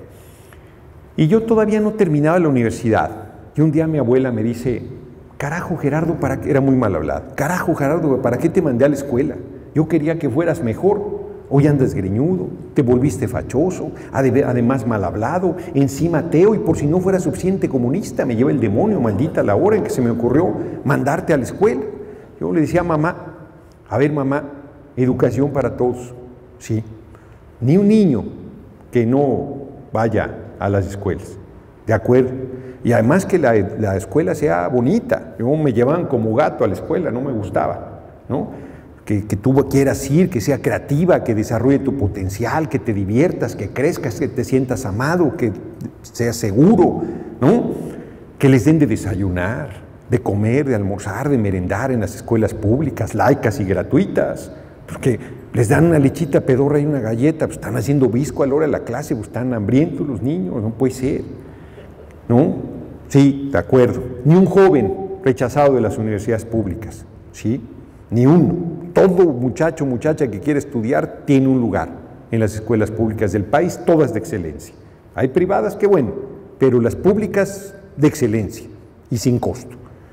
y yo todavía no terminaba la universidad. Y un día mi abuela me dice: carajo, Gerardo, ¿para qué? Era muy mal hablada. Carajo, Gerardo, ¿para qué te mandé a la escuela? Yo quería que fueras mejor. Hoy andas greñudo, te volviste fachoso, además mal hablado, encima ateo, y por si no fuera suficiente comunista, me lleva el demonio, maldita la hora en que se me ocurrió mandarte a la escuela. Yo le decía a mamá: a ver, mamá, educación para todos, sí. Ni un niño que no vaya a las escuelas, ¿de acuerdo? Y además que la escuela sea bonita. Yo me llevaban como gato a la escuela, no me gustaba, ¿no? Que tú quieras ir, que sea creativa, que desarrolle tu potencial, que te diviertas, que crezcas, que te sientas amado, que seas seguro, ¿no? Que les den de desayunar, de comer, de almorzar, de merendar en las escuelas públicas, laicas y gratuitas, porque les dan una lechita pedorra y una galleta, pues están haciendo visco a la hora de la clase, pues están hambrientos los niños, no puede ser, ¿no? Sí, de acuerdo. Ni un joven rechazado de las universidades públicas, ¿sí? Ni uno. Todo muchacho, muchacha que quiere estudiar tiene un lugar en las escuelas públicas del país, todas de excelencia. Hay privadas, qué bueno, pero las públicas de excelencia y sin costo.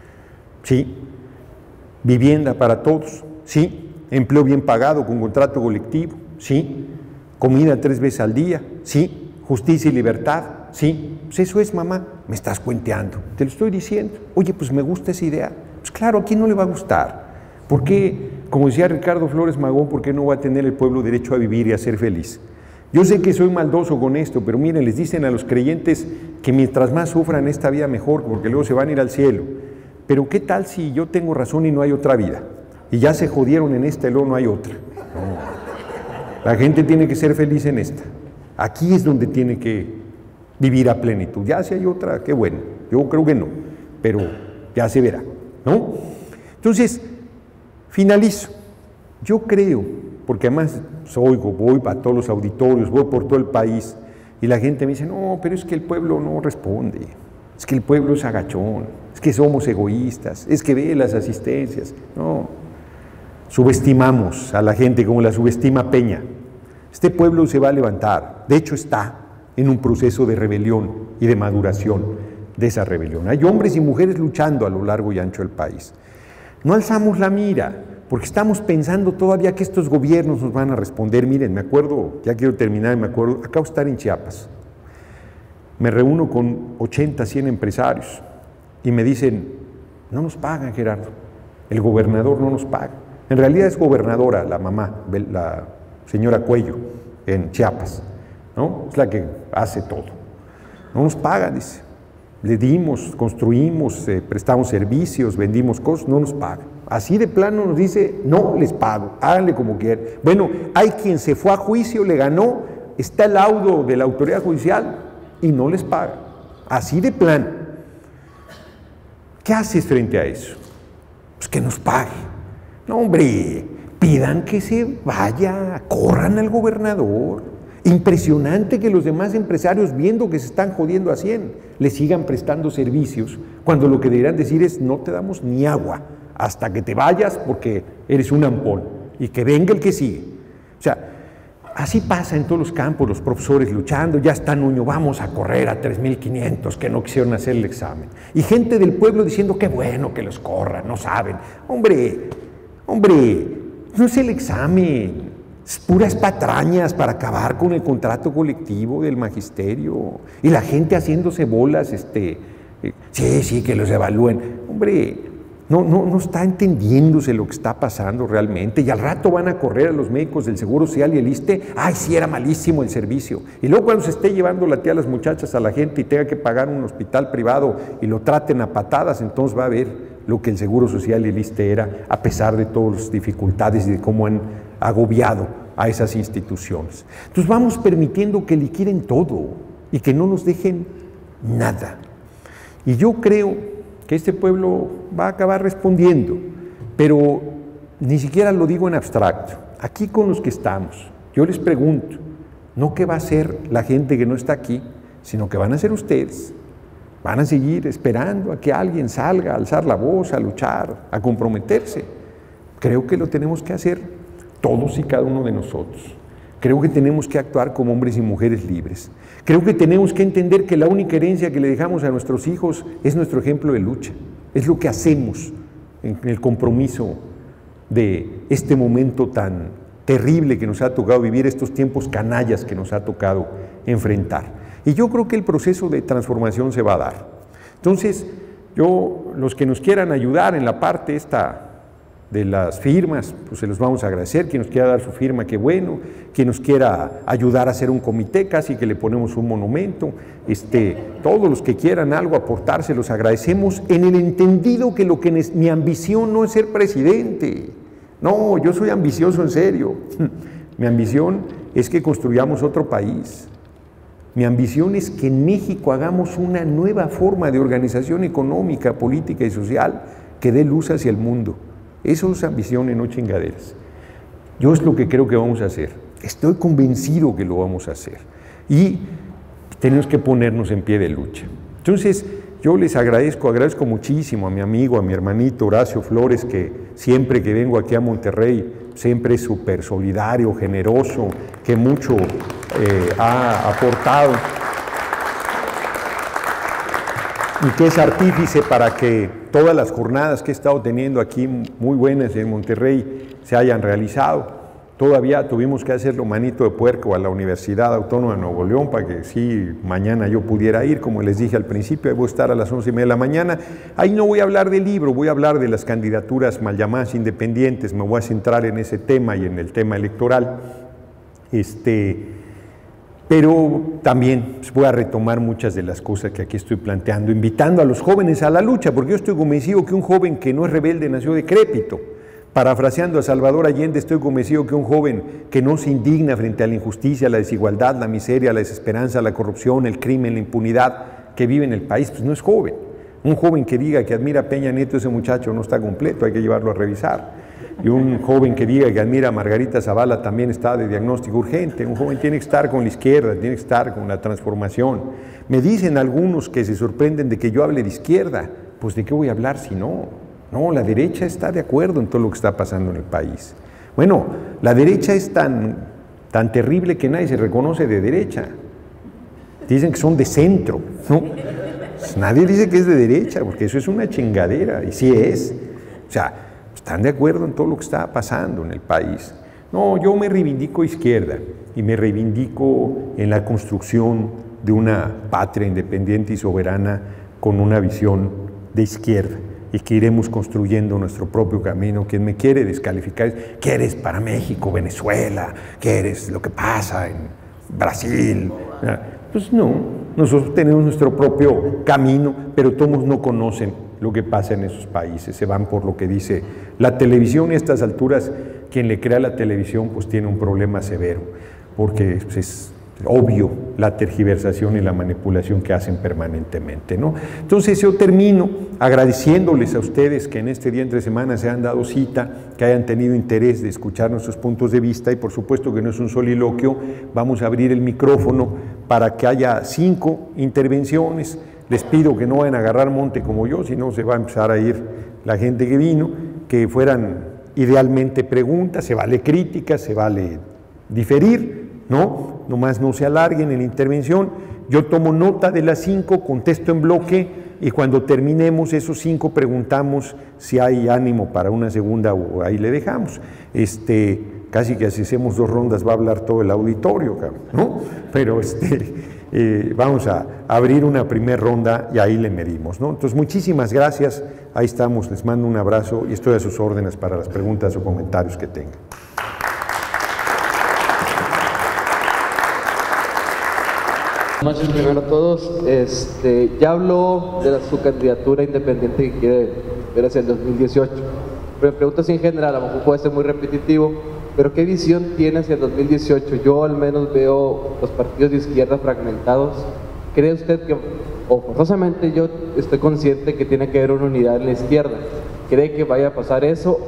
Sí, vivienda para todos, sí, empleo bien pagado con contrato colectivo, sí, comida 3 veces al día, sí, justicia y libertad, sí. Pues eso es, mamá, me estás cuenteando, te lo estoy diciendo. Oye, pues me gusta esa idea. Pues claro, ¿a quién no le va a gustar? ¿Por qué, como decía Ricardo Flores Magón, por qué no va a tener el pueblo derecho a vivir y a ser feliz? Yo sé que soy maldoso con esto, pero miren, les dicen a los creyentes que mientras más sufran esta vida mejor, porque luego se van a ir al cielo. Pero ¿qué tal si yo tengo razón y no hay otra vida? Y ya se jodieron en esta y luego no hay otra. No. La gente tiene que ser feliz en esta. Aquí es donde tiene que vivir a plenitud. Ya si hay otra, qué bueno. Yo creo que no, pero ya se verá, ¿no? Entonces, finalizo. Yo creo, porque además voy a todos los auditorios, voy por todo el país, y la gente me dice: no, pero es que el pueblo no responde, es que el pueblo es agachón, es que somos egoístas, es que ve las asistencias. No, subestimamos a la gente como la subestima Peña. Este pueblo se va a levantar, de hecho está en un proceso de rebelión y de maduración de esa rebelión. Hay hombres y mujeres luchando a lo largo y ancho del país. No alzamos la mira, porque estamos pensando todavía que estos gobiernos nos van a responder. Miren, me acuerdo, ya quiero terminar, me acuerdo, acabo de estar en Chiapas. Me reúno con 80, 100 empresarios y me dicen: no nos pagan, Gerardo, el gobernador no nos paga. En realidad es gobernadora la mamá, la señora Cuello, en Chiapas, ¿no? Es la que hace todo. No nos pagan, dice. Le dimos, construimos, prestamos servicios, vendimos cosas, no nos pagan. Así de plano nos dice: no les pago, háganle como quieran. Bueno, hay quien se fue a juicio, le ganó, está el laudo de la autoridad judicial y no les paga. Así de plano. ¿Qué haces frente a eso? Pues que nos pague. No, hombre, pidan que se vaya, corran al gobernador. Impresionante que los demás empresarios, viendo que se están jodiendo a 100, le sigan prestando servicios, cuando lo que deberían decir es: no te damos ni agua hasta que te vayas porque eres un ampón, y que venga el que sigue. O sea, así pasa en todos los campos, los profesores luchando, ya está Nuño, vamos a correr a 3,500 que no quisieron hacer el examen. Y gente del pueblo diciendo: qué bueno que los corran, no saben. Hombre, no es el examen. puras patrañas para acabar con el contrato colectivo del magisterio. Y la gente haciéndose bolas, sí, que los evalúen. Hombre, no está entendiéndose lo que está pasando realmente. Y al rato van a correr a los médicos del Seguro Social y el ISSSTE, ¡ay, sí, era malísimo el servicio! Y luego cuando se esté llevando la tía a las muchachas a la gente y tenga que pagar un hospital privado y lo traten a patadas, entonces va a ver lo que el Seguro Social y el ISSSTE era, a pesar de todas las dificultades y de cómo han agobiado a esas instituciones. Entonces vamos permitiendo que liquiden todo y que no nos dejen nada. Y yo creo que este pueblo va a acabar respondiendo, pero ni siquiera lo digo en abstracto. Aquí con los que estamos, yo les pregunto, no qué va a hacer la gente que no está aquí, sino que van a hacer ustedes. Van a seguir esperando a que alguien salga a alzar la voz, a luchar, a comprometerse. Creo que lo tenemos que hacer todos y cada uno de nosotros. Creo que tenemos que actuar como hombres y mujeres libres. Creo que tenemos que entender que la única herencia que le dejamos a nuestros hijos es nuestro ejemplo de lucha. Es lo que hacemos en el compromiso de este momento tan terrible que nos ha tocado vivir, estos tiempos canallas que nos ha tocado enfrentar. Y yo creo que el proceso de transformación se va a dar. Entonces, los que nos quieran ayudar en la parte esta de las firmas, pues se los vamos a agradecer. Quien nos quiera dar su firma, qué bueno. Quien nos quiera ayudar a hacer un comité, casi que le ponemos un monumento. Todos los que quieran algo aportar, se los agradecemos, en el entendido que mi ambición no es ser presidente. No, yo soy ambicioso en serio. Mi ambición es que construyamos otro país. Mi ambición es que en México hagamos una nueva forma de organización económica, política y social que dé luz hacia el mundo. Eso es ambición y no chingaderas. Yo es lo que creo que vamos a hacer. Estoy convencido que lo vamos a hacer. Y tenemos que ponernos en pie de lucha. Entonces, yo les agradezco muchísimo a mi amigo, a mi hermanito Horacio Flores, que siempre que vengo aquí a Monterrey, siempre es súper solidario, generoso, que mucho ha aportado. Y que es artífice para que todas las jornadas que he estado teniendo aquí, muy buenas en Monterrey, se hayan realizado. Todavía tuvimos que hacerlo manito de puerco a la Universidad Autónoma de Nuevo León para que sí, mañana yo pudiera ir, como les dije al principio, voy a estar a las 11:30 de la mañana. Ahí no voy a hablar del libro, voy a hablar de las candidaturas mal llamadas independientes, me voy a centrar en ese tema y en el tema electoral. Pero también voy a retomar muchas de las cosas que aquí estoy planteando, invitando a los jóvenes a la lucha, porque yo estoy convencido que un joven que no es rebelde nació decrépito. Parafraseando a Salvador Allende, estoy convencido que un joven que no se indigna frente a la injusticia, la desigualdad, la miseria, la desesperanza, la corrupción, el crimen, la impunidad que vive en el país, pues no es joven. Un joven que diga que admira a Peña Nieto, ese muchacho no está completo, hay que llevarlo a revisar. Y un joven que diga que admira a Margarita Zavala también está de diagnóstico urgente. Un joven tiene que estar con la izquierda, tiene que estar con la transformación. Me dicen algunos que se sorprenden de que yo hable de izquierda. Pues ¿de qué voy a hablar si no? No, la derecha está de acuerdo en todo lo que está pasando en el país. Bueno, la derecha es tan terrible que nadie se reconoce de derecha. Dicen que son de centro, ¿no? Pues nadie dice que es de derecha, porque eso es una chingadera, y sí es. O sea, están de acuerdo en todo lo que está pasando en el país. No, yo me reivindico izquierda y me reivindico en la construcción de una patria independiente y soberana con una visión de izquierda y que iremos construyendo nuestro propio camino. Quien me quiere descalificar, ¿qué eres para México, Venezuela? ¿Qué eres lo que pasa en Brasil? Pues no, nosotros tenemos nuestro propio camino, pero todos no conocen lo que pasa en esos países, se van por lo que dice la televisión, y a estas alturas quien le crea la televisión pues tiene un problema severo, porque pues, es obvio la tergiversación y la manipulación que hacen permanentemente, ¿no? Entonces yo termino agradeciéndoles a ustedes que en este día entre semana se han dado cita, que hayan tenido interés de escuchar nuestros puntos de vista, y por supuesto que no es un soliloquio, vamos a abrir el micrófono para que haya 5 intervenciones. Les pido que no vayan a agarrar monte como yo, si no se va a empezar a ir la gente que vino, que fueran idealmente preguntas, se vale críticas, se vale diferir, ¿no? Nomás no se alarguen en la intervención. Yo tomo nota de las 5, contesto en bloque, y cuando terminemos esos 5 preguntamos si hay ánimo para una segunda o ahí le dejamos. casi que si hacemos 2 rondas va a hablar todo el auditorio, ¿no? Pero vamos a abrir una primera ronda y ahí le medimos, ¿no? Entonces, muchísimas gracias, ahí estamos, les mando un abrazo y estoy a sus órdenes para las preguntas o comentarios que tengan. Buenas noches primero a todos. Ya habló de su candidatura independiente que quiere ver hacia el 2018. Pero me pregunto si en general, a lo mejor puede ser muy repetitivo, pero ¿qué visión tiene hacia el 2018? Yo al menos veo los partidos de izquierda fragmentados. ¿Cree usted que, o forzosamente yo estoy consciente que tiene que haber una unidad en la izquierda? ¿Cree que vaya a pasar eso?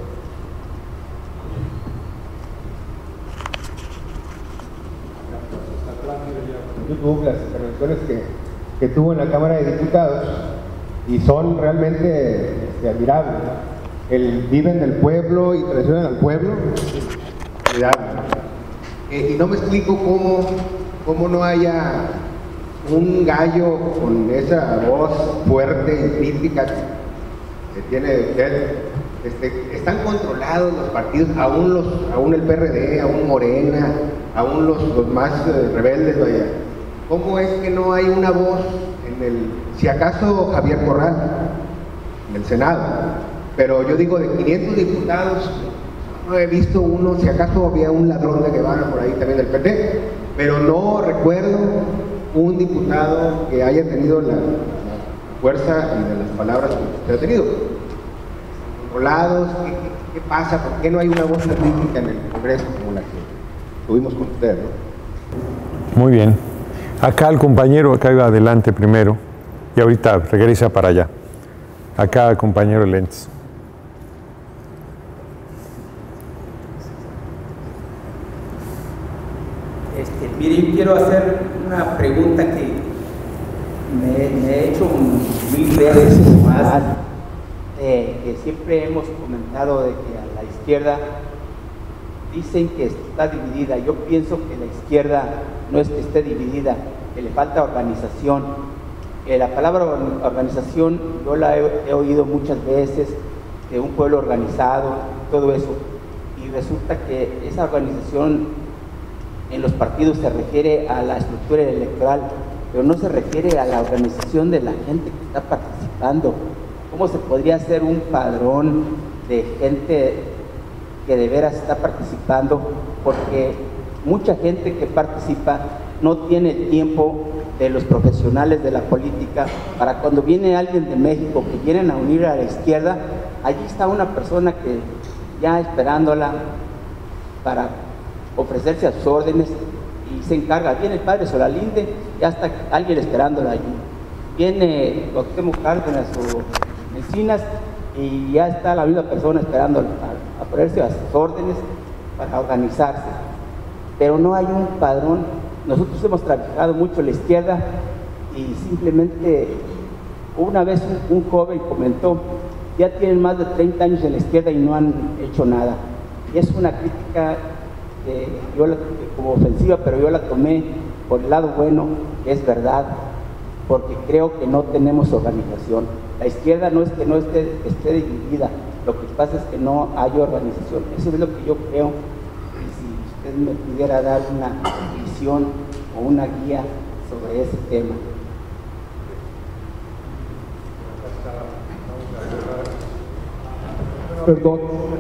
YouTube las intervenciones que tuvo en la Cámara de Diputados y son realmente admirables, ¿no? El viven del pueblo y traicionan al pueblo, admirable, ¿no? Y no me explico cómo no haya un gallo con esa voz fuerte y crítica que tiene usted. Están controlados los partidos, aún el PRD, aún Morena, aún los más rebeldes, vaya. ¿Cómo es que no hay una voz si acaso Javier Corral, en el Senado? Pero yo digo, de 500 diputados, no he visto uno, si acaso había un ladrón de Guevara por ahí también del PT, pero no recuerdo un diputado que haya tenido la fuerza y de las palabras que usted ha tenido. Controlados, ¿qué pasa? ¿Por qué no hay una voz crítica en el Congreso como la que tuvimos con usted, ¿no? Muy bien. Acá el compañero, acá iba adelante primero, y ahorita regresa para allá. Acá el compañero Lentes. Miren, quiero hacer una pregunta que me he hecho mil veces más, que siempre hemos comentado de que a la izquierda dicen que está dividida. Yo pienso que la izquierda no es que esté dividida, que le falta organización. La palabra organización yo la he oído muchas veces, de un pueblo organizado, todo eso, y resulta que esa organización en los partidos se refiere a la estructura electoral, pero no se refiere a la organización de la gente que está participando. ¿Cómo se podría hacer un padrón de gente que de veras está participando? Porque mucha gente que participa no tiene el tiempo de los profesionales de la política. Para cuando viene alguien de México que vienen a unir a la izquierda, allí está una persona que ya esperándola para ofrecerse a sus órdenes y se encarga. Viene el padre Solalinde, ya está alguien esperándola allí. Viene Cuauhtémoc Cárdenas o Encinas y ya está la misma persona esperando a ponerse a sus órdenes para organizarse. Pero no hay un padrón. Nosotros hemos trabajado mucho en la izquierda y simplemente una vez un joven comentó, ya tienen más de 30 años en la izquierda y no han hecho nada. Y es una crítica como ofensiva, pero yo la tomé por el lado bueno, que es verdad, porque creo que no tenemos organización. La izquierda no es que no esté dividida, lo que pasa es que no hay organización. Eso es lo que yo creo. Y si usted me pudiera dar una visión o una guía sobre ese tema. Perdón.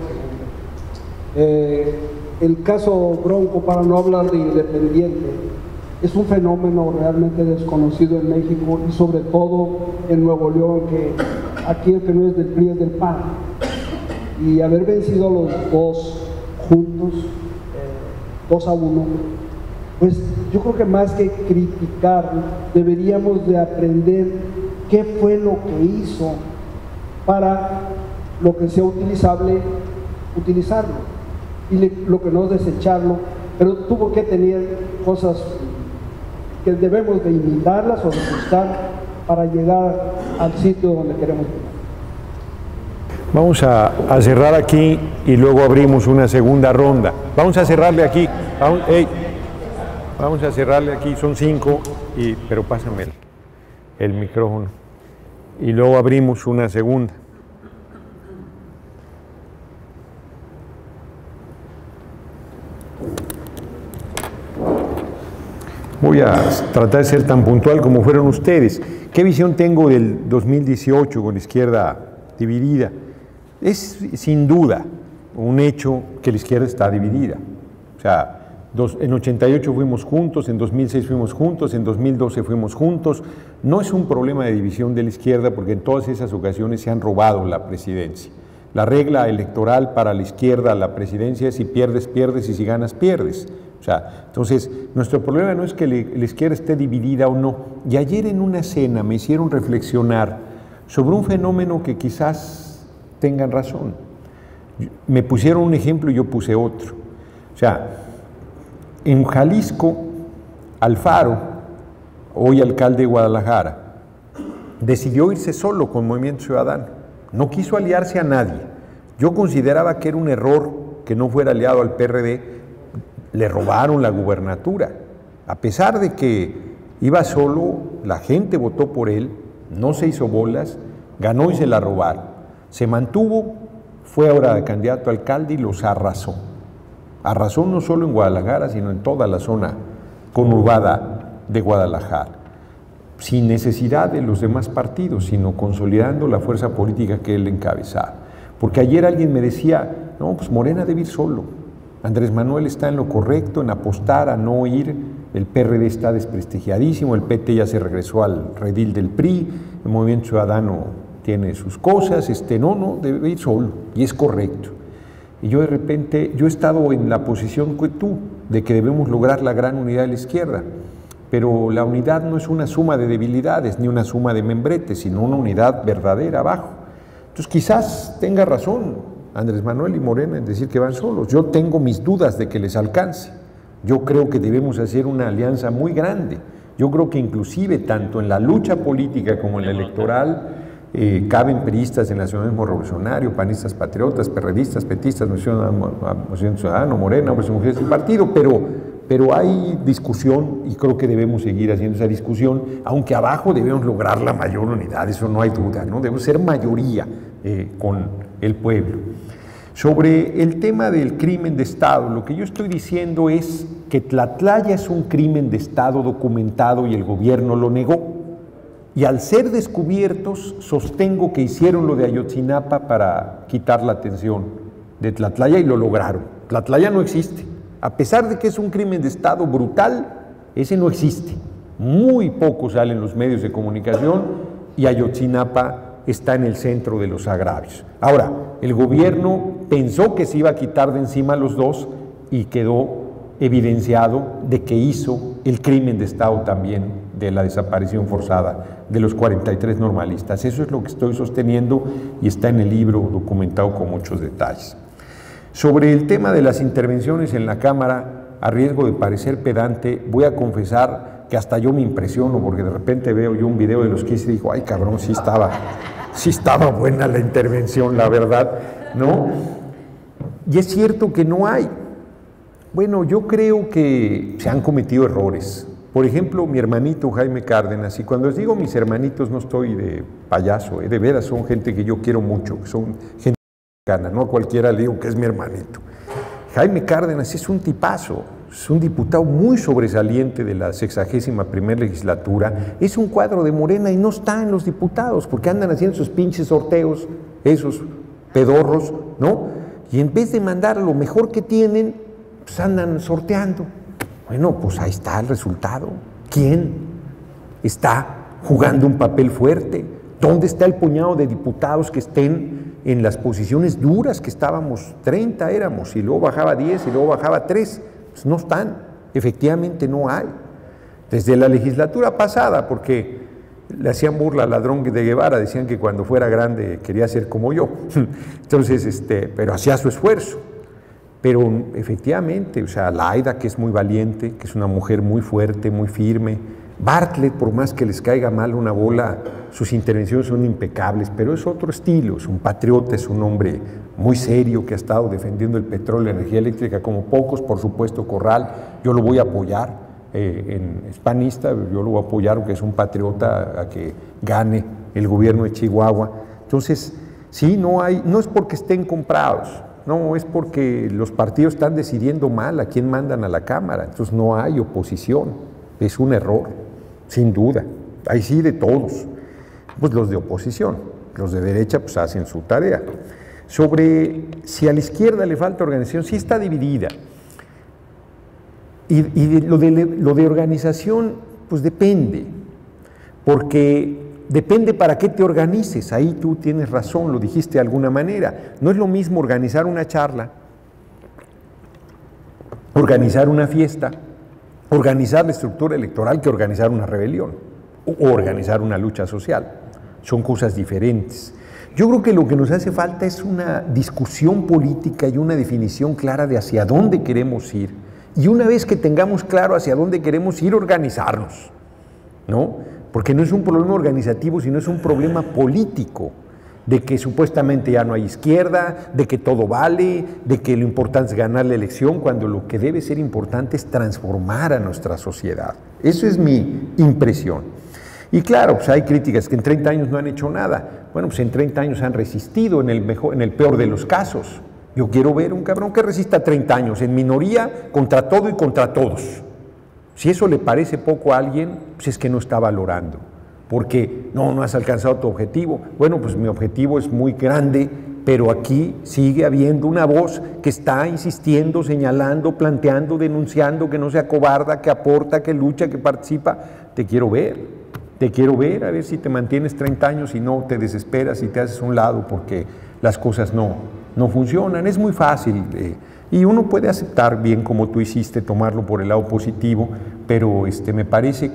El caso Bronco, para no hablar de Independiente, es un fenómeno realmente desconocido en México y sobre todo en Nuevo León, que aquí el que no es del PRI es del PAN. Y haber vencido a los dos juntos, 2-1, pues yo creo que más que criticar, deberíamos de aprender qué fue lo que hizo para lo que sea utilizable, utilizarlo. Y lo que no desecharlo, pero tuvo que tener cosas que debemos de imitarlas o de buscar para llegar al sitio donde queremos llegar. Vamos a cerrar aquí y luego abrimos una segunda ronda. Vamos a cerrarle aquí. Vamos a cerrarle aquí, son 5, pero pásame el micrófono. Y luego abrimos una segunda. Voy a tratar de ser tan puntual como fueron ustedes. ¿Qué visión tengo del 2018 con la izquierda dividida? Es sin duda un hecho que la izquierda está dividida. O sea, en 88 fuimos juntos, en 2006 fuimos juntos, en 2012 fuimos juntos. No es un problema de división de la izquierda porque en todas esas ocasiones se han robado la presidencia. La regla electoral para la izquierda, la presidencia, es si pierdes, pierdes, y si ganas, pierdes. O sea, entonces, nuestro problema no es que la izquierda esté dividida o no. Y ayer en una cena me hicieron reflexionar sobre un fenómeno que quizás tengan razón. Me pusieron un ejemplo y yo puse otro. O sea, en Jalisco, Alfaro, hoy alcalde de Guadalajara, decidió irse solo con Movimiento Ciudadano. No quiso aliarse a nadie. Yo consideraba que era un error que no fuera aliado al PRD. Le robaron la gubernatura. A pesar de que iba solo, la gente votó por él, no se hizo bolas, ganó y se la robaron. Se mantuvo, fue ahora de candidato a alcalde y los arrasó. Arrasó no solo en Guadalajara, sino en toda la zona conurbada de Guadalajara, sin necesidad de los demás partidos, sino consolidando la fuerza política que él encabezaba. Porque ayer alguien me decía, no, pues Morena debe ir solo. Andrés Manuel está en lo correcto, en apostar a no ir, el PRD está desprestigiadísimo, el PT ya se regresó al redil del PRI, el Movimiento Ciudadano tiene sus cosas, no, debe ir solo, y es correcto. Y yo de repente, yo he estado en la posición que tú, de que debemos lograr la gran unidad de la izquierda, pero la unidad no es una suma de debilidades, ni una suma de membretes, sino una unidad verdadera abajo. Entonces quizás tenga razón Andrés Manuel y Morena en decir que van solos. Yo tengo mis dudas de que les alcance. Yo creo que debemos hacer una alianza muy grande. Yo creo que inclusive tanto en la lucha política como en la electoral caben priistas en el nacionalismo revolucionario, panistas patriotas, perredistas, petistas, Movimiento Ciudadano, Morena, hombres y mujeres del partido, pero hay discusión y creo que debemos seguir haciendo esa discusión, aunque abajo debemos lograr la mayor unidad, eso no hay duda, ¿no? Debemos ser mayoría con el pueblo. Sobre el tema del crimen de Estado, lo que yo estoy diciendo es que Tlatlaya es un crimen de Estado documentado y el gobierno lo negó. Y al ser descubiertos, sostengo que hicieron lo de Ayotzinapa para quitar la atención de Tlatlaya y lo lograron. Tlatlaya no existe. A pesar de que es un crimen de Estado brutal, ese no existe. Muy poco sale en los medios de comunicación y Ayotzinapa está en el centro de los agravios. Ahora, el gobierno pensó que se iba a quitar de encima a los dos y quedó evidenciado de que hizo el crimen de Estado también de la desaparición forzada de los 43 normalistas. Eso es lo que estoy sosteniendo y está en el libro documentado con muchos detalles. Sobre el tema de las intervenciones en la Cámara, a riesgo de parecer pedante, voy a confesar que hasta yo me impresiono porque de repente veo yo un video de los que hice y digo, ay cabrón, sí estaba buena la intervención, la verdad, ¿no? Y es cierto que no hay. Bueno, yo creo que se han cometido errores. Por ejemplo, mi hermanito Jaime Cárdenas, y cuando les digo mis hermanitos no estoy de payaso, de veras son gente que yo quiero mucho, son gente mexicana, no a cualquiera le digo que es mi hermanito. Jaime Cárdenas es un tipazo, es un diputado muy sobresaliente de la 61ª legislatura, es un cuadro de Morena y no está en los diputados porque andan haciendo esos pinches sorteos, esos pedorros, ¿no? Y en vez de mandar lo mejor que tienen, pues andan sorteando. Bueno, pues ahí está el resultado. ¿Quién está jugando un papel fuerte? ¿Dónde está el puñado de diputados que estén en las posiciones duras que estábamos? 30 éramos, y luego bajaba 10, y luego bajaba 3. Pues no están, efectivamente no hay. Desde la legislatura pasada, porque le hacían burla al ladrón de Guevara, decían que cuando fuera grande quería ser como yo. Entonces, pero hacía su esfuerzo. Pero efectivamente, o sea, Laida, que es muy valiente, que es una mujer muy fuerte, muy firme. Bartlett, por más que les caiga mal una bola, sus intervenciones son impecables, pero es otro estilo, es un patriota, es un hombre muy serio que ha estado defendiendo el petróleo y la energía eléctrica como pocos, por supuesto Corral, yo lo voy a apoyar, en hispanista, yo lo voy a apoyar porque es un patriota a que gane el gobierno de Chihuahua. Entonces, sí, no es porque estén comprados, no, es porque los partidos están decidiendo mal a quién mandan a la Cámara, entonces no hay oposición. es un error, sin duda. Ahí sí de todos. Pues los de oposición, los de derecha pues hacen su tarea. Sobre si a la izquierda le falta organización, sí está dividida. Y lo de organización, pues depende, porque depende para qué te organices. Ahí tú tienes razón, lo dijiste de alguna manera. No es lo mismo organizar una charla, organizar una fiesta, organizar la estructura electoral que organizar una rebelión o organizar una lucha social. Son cosas diferentes. Yo creo que lo que nos hace falta es una discusión política y una definición clara de hacia dónde queremos ir. Y una vez que tengamos claro hacia dónde queremos ir, organizarnos, ¿no? Porque no es un problema organizativo, sino es un problema político, de que supuestamente ya no hay izquierda, de que todo vale, de que lo importante es ganar la elección, cuando lo que debe ser importante es transformar a nuestra sociedad. Eso es mi impresión. Y claro, pues hay críticas que en 30 años no han hecho nada. Bueno, pues en 30 años han resistido en el peor de los casos. Yo quiero ver un cabrón que resista 30 años, en minoría, contra todo y contra todos. Si eso le parece poco a alguien, pues es que no está valorando. Porque no has alcanzado tu objetivo. Bueno, pues mi objetivo es muy grande, pero aquí sigue habiendo una voz que está insistiendo, señalando, planteando, denunciando, que no se acobarda, que aporta, que lucha, que participa. Te quiero ver, a ver si te mantienes 30 años y no te desesperas y te haces a un lado porque las cosas no funcionan. Es muy fácil y uno puede aceptar bien como tú hiciste, tomarlo por el lado positivo, pero me parece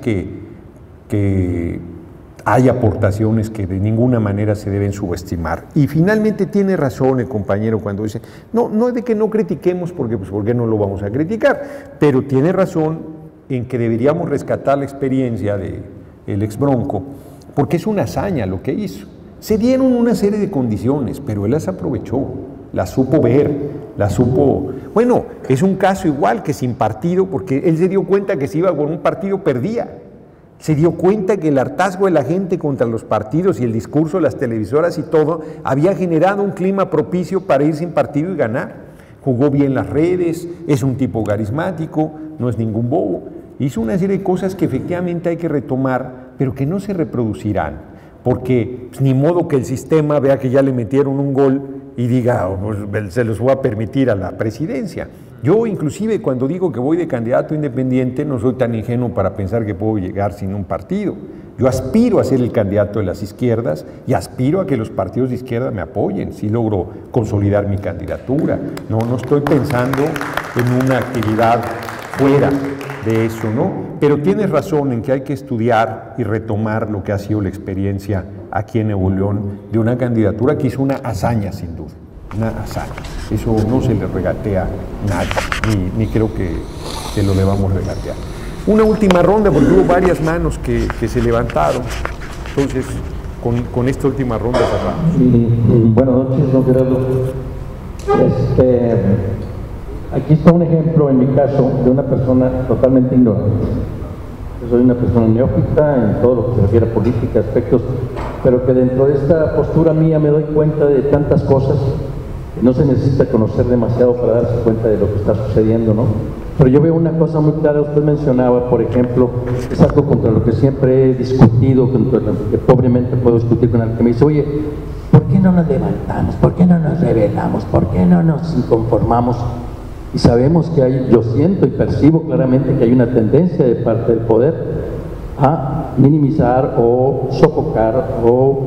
que hay aportaciones que de ninguna manera se deben subestimar. Y finalmente tiene razón el compañero cuando dice, no es de que no critiquemos, porque pues ¿por qué no lo vamos a criticar? Pero tiene razón en que deberíamos rescatar la experiencia del ex Bronco, porque es una hazaña lo que hizo. Se dieron una serie de condiciones, pero él las aprovechó, las supo ver, las supo... Bueno, es un caso igual que sin partido, porque él se dio cuenta que si iba con un partido perdía. Se dio cuenta que el hartazgo de la gente contra los partidos y el discurso de las televisoras y todo había generado un clima propicio para ir sin partido y ganar. Jugó bien las redes, es un tipo carismático, no es ningún bobo. Hizo una serie de cosas que efectivamente hay que retomar, pero que no se reproducirán, porque pues, ni modo que el sistema vea que ya le metieron un gol y diga, pues, se los voy a permitir a la presidencia. Yo inclusive cuando digo que voy de candidato independiente no soy tan ingenuo para pensar que puedo llegar sin un partido. Yo aspiro a ser el candidato de las izquierdas y aspiro a que los partidos de izquierda me apoyen si logro consolidar mi candidatura. No estoy pensando en una actividad fuera de eso, ¿no? Pero tienes razón en que hay que estudiar y retomar lo que ha sido la experiencia aquí en Nuevo León de una candidatura que hizo una hazaña sin duda. Una hazaña. Eso no se le regatea a nadie, ni creo que se lo debamos regatear. Una última ronda, porque hubo varias manos que se levantaron. Entonces, con esta última ronda cerramos. Sí, buenas noches, don Gerardo. Aquí está un ejemplo, en mi caso, de una persona totalmente ignorante. Yo soy una persona neófita en todo lo que se refiere a política, aspectos, pero que dentro de esta postura mía me doy cuenta de tantas cosas. No se necesita conocer demasiado para darse cuenta de lo que está sucediendo, ¿no? Pero yo veo una cosa muy clara, usted mencionaba, por ejemplo, es algo contra lo que siempre he discutido, contra lo que pobremente puedo discutir con alguien que me dice, oye, ¿por qué no nos levantamos? ¿Por qué no nos rebelamos? ¿Por qué no nos inconformamos? Y sabemos que hay, yo siento y percibo claramente que hay una tendencia de parte del poder a minimizar o sofocar o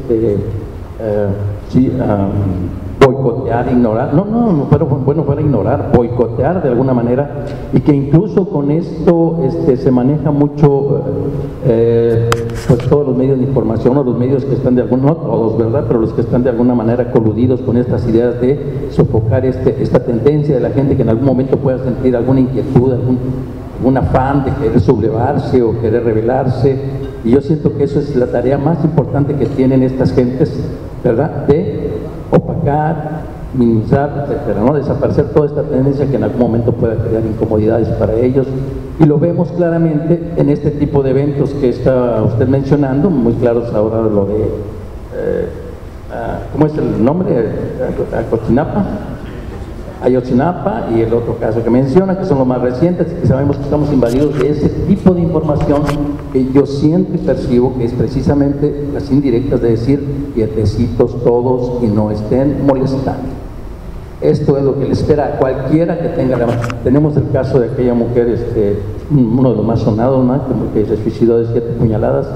boicotear, ignorar, pero bueno, fuera ignorar, boicotear de alguna manera, y que incluso con esto se maneja mucho pues todos los medios de información o los medios que están de alguna, no todos, ¿verdad?, pero los que están de alguna manera coludidos con estas ideas de sofocar esta tendencia de la gente que en algún momento pueda sentir alguna inquietud, algún afán de querer sublevarse o querer rebelarse, y yo siento que eso es la tarea más importante que tienen estas gentes, ¿verdad?, de opacar, minimizar, etcétera, ¿no? Desaparecer toda esta tendencia que en algún momento pueda crear incomodidades para ellos, y lo vemos claramente en este tipo de eventos que está usted mencionando, muy claros ahora lo de ¿cómo es el nombre? Ayotzinapa, Ayotzinapa y el otro caso que menciona, que son los más recientes, y que sabemos que estamos invadidos de ese tipo de información que yo siento y percibo que es precisamente las indirectas de decir quietecitos todos y no estén molestando. Esto es lo que le espera a cualquiera que tenga la mano. Tenemos el caso de aquella mujer, uno de los más sonados, ¿no?, que se suicidó de 7 puñaladas,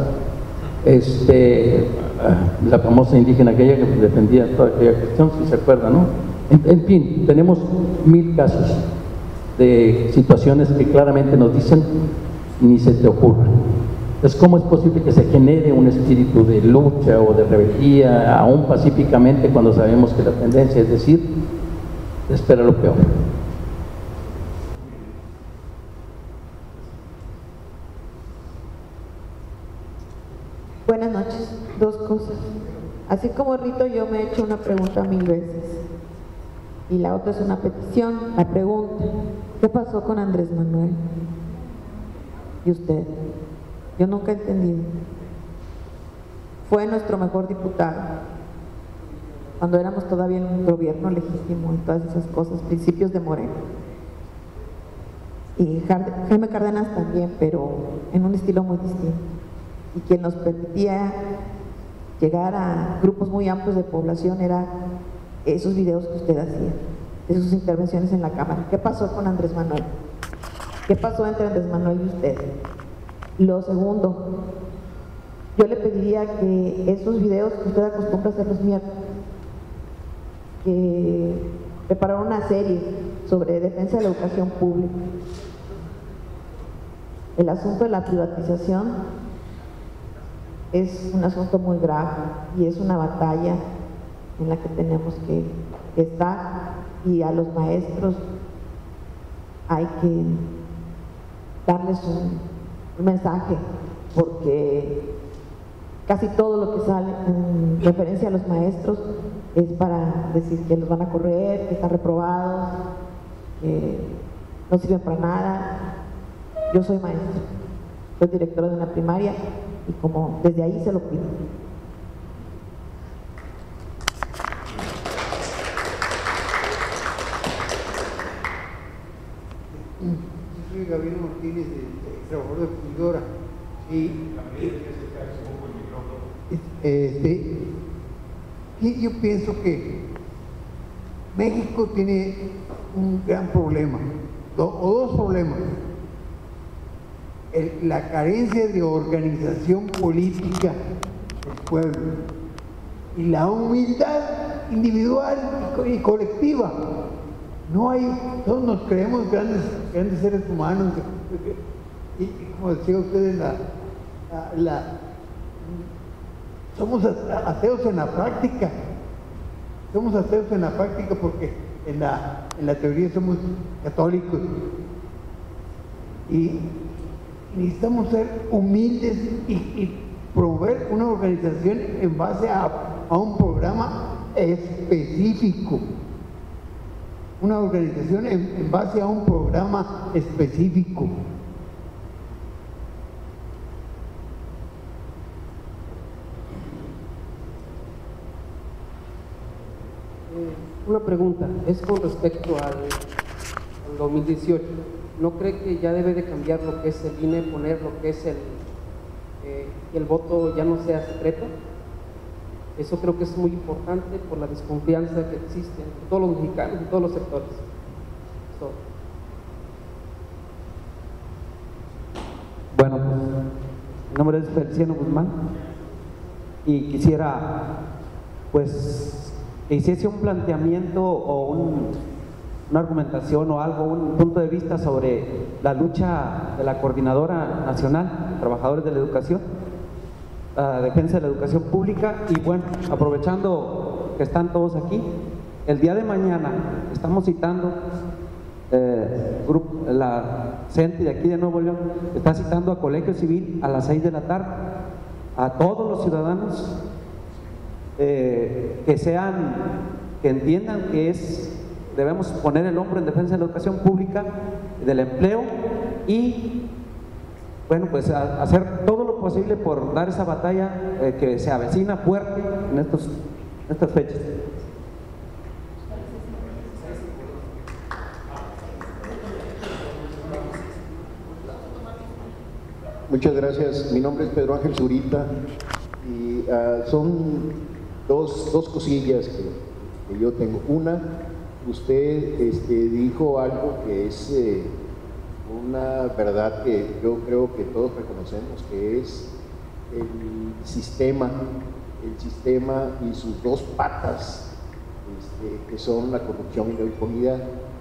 la famosa indígena aquella que defendía toda aquella cuestión, si se acuerda, ¿no? En fin, tenemos 1000 casos de situaciones que claramente nos dicen ni se te ocurra. Entonces, ¿cómo es posible que se genere un espíritu de lucha o de rebeldía, aún pacíficamente, cuando sabemos que la tendencia es decir, espera lo peor? Buenas noches. 2 cosas. Así como Rito, yo me he hecho una pregunta 1000 veces. Y la otra es una petición. La pregunta: ¿qué pasó con Andrés Manuel? ¿Y usted? Yo nunca he entendido. Fue nuestro mejor diputado cuando éramos todavía en un gobierno legítimo y todas esas cosas, principios de Moreno. Y Jaime Cárdenas también, pero en un estilo muy distinto. Y quien nos permitía llegar a grupos muy amplios de población era esos videos que usted hacía, de sus intervenciones en la Cámara. ¿Qué pasó con Andrés Manuel? ¿Qué pasó entre Andrés Manuel y usted? Lo segundo, yo le pediría que esos videos que usted acostumbra a hacer los miércoles, que preparara una serie sobre defensa de la educación pública. El asunto de la privatización es un asunto muy grave y es una batalla en la que tenemos que estar, y a los maestros hay que darles un mensaje, porque casi todo lo que sale en referencia a los maestros es para decir que los van a correr, que están reprobados, que no sirven para nada. Yo soy maestra, soy directora de una primaria, y como desde ahí se lo pido. Yo soy Gabriel Martínez, trabajador de fundidora. Y yo pienso que México tiene un gran problema, o dos problemas. La carencia de organización política del pueblo y la humildad individual y colectiva. No hay, todos nos creemos grandes seres humanos, y como decía usted, somos ateos en la práctica. Somos ateos en la práctica porque en la teoría somos católicos. Y necesitamos ser humildes y promover una organización en base a un programa específico. Una organización en base a un programa específico. Una pregunta, es con respecto al 2018. ¿No cree que ya debe de cambiar lo que es el INE, poner lo que es que el voto ya no sea secreto? Eso creo que es muy importante por la desconfianza que existe entre todos los mexicanos, en todos los sectores. Bueno, mi nombre es Feliciano Guzmán y quisiera pues que hiciese un planteamiento o una argumentación o algo, un punto de vista sobre la lucha de la Coordinadora Nacional de Trabajadores de la Educación, la defensa de la educación pública. Y bueno, aprovechando que están todos aquí, el día de mañana estamos citando, la CENTE de aquí de Nuevo León está citando a Colegio Civil a las 6 de la tarde, a todos los ciudadanos que entiendan que debemos poner el hombro en defensa de la educación pública, del empleo, y bueno, pues hacer todo lo posible por dar esa batalla que se avecina fuerte en estas fechas. Muchas gracias. Mi nombre es Pedro Ángel Zurita y son dos cosillas que yo tengo. Una, usted dijo algo que es una verdad que yo creo que todos reconocemos, que es el sistema y sus dos patas, que son la corrupción y la impunidad.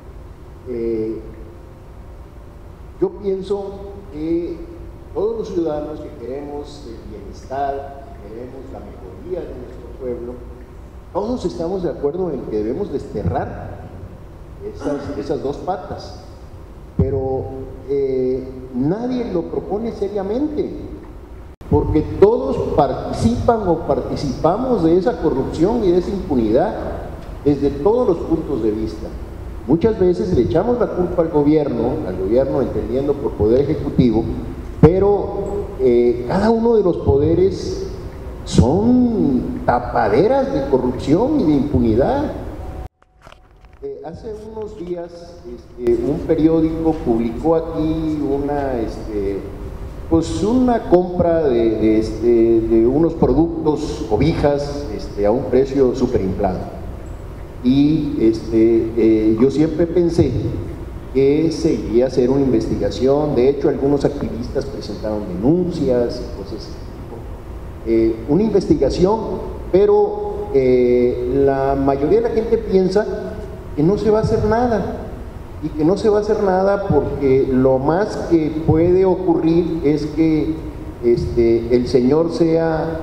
Yo pienso que todos los ciudadanos que queremos el bienestar, que queremos la mejoría de nuestro pueblo, todos estamos de acuerdo en que debemos desterrar esas dos patas, pero nadie lo propone seriamente, porque todos participan o participamos de esa corrupción y de esa impunidad desde todos los puntos de vista. Muchas veces le echamos la culpa al gobierno entendiendo por poder ejecutivo, pero cada uno de los poderes son tapaderas de corrupción y de impunidad. Hace unos días un periódico publicó aquí una compra de unos productos, cobijas, a un precio súper inflado. Y yo siempre pensé que se iría a hacer una investigación. De hecho, algunos activistas presentaron denuncias y cosas así. Una investigación, pero la mayoría de la gente piensa que no se va a hacer nada, y que no se va a hacer nada porque lo más que puede ocurrir es que el señor sea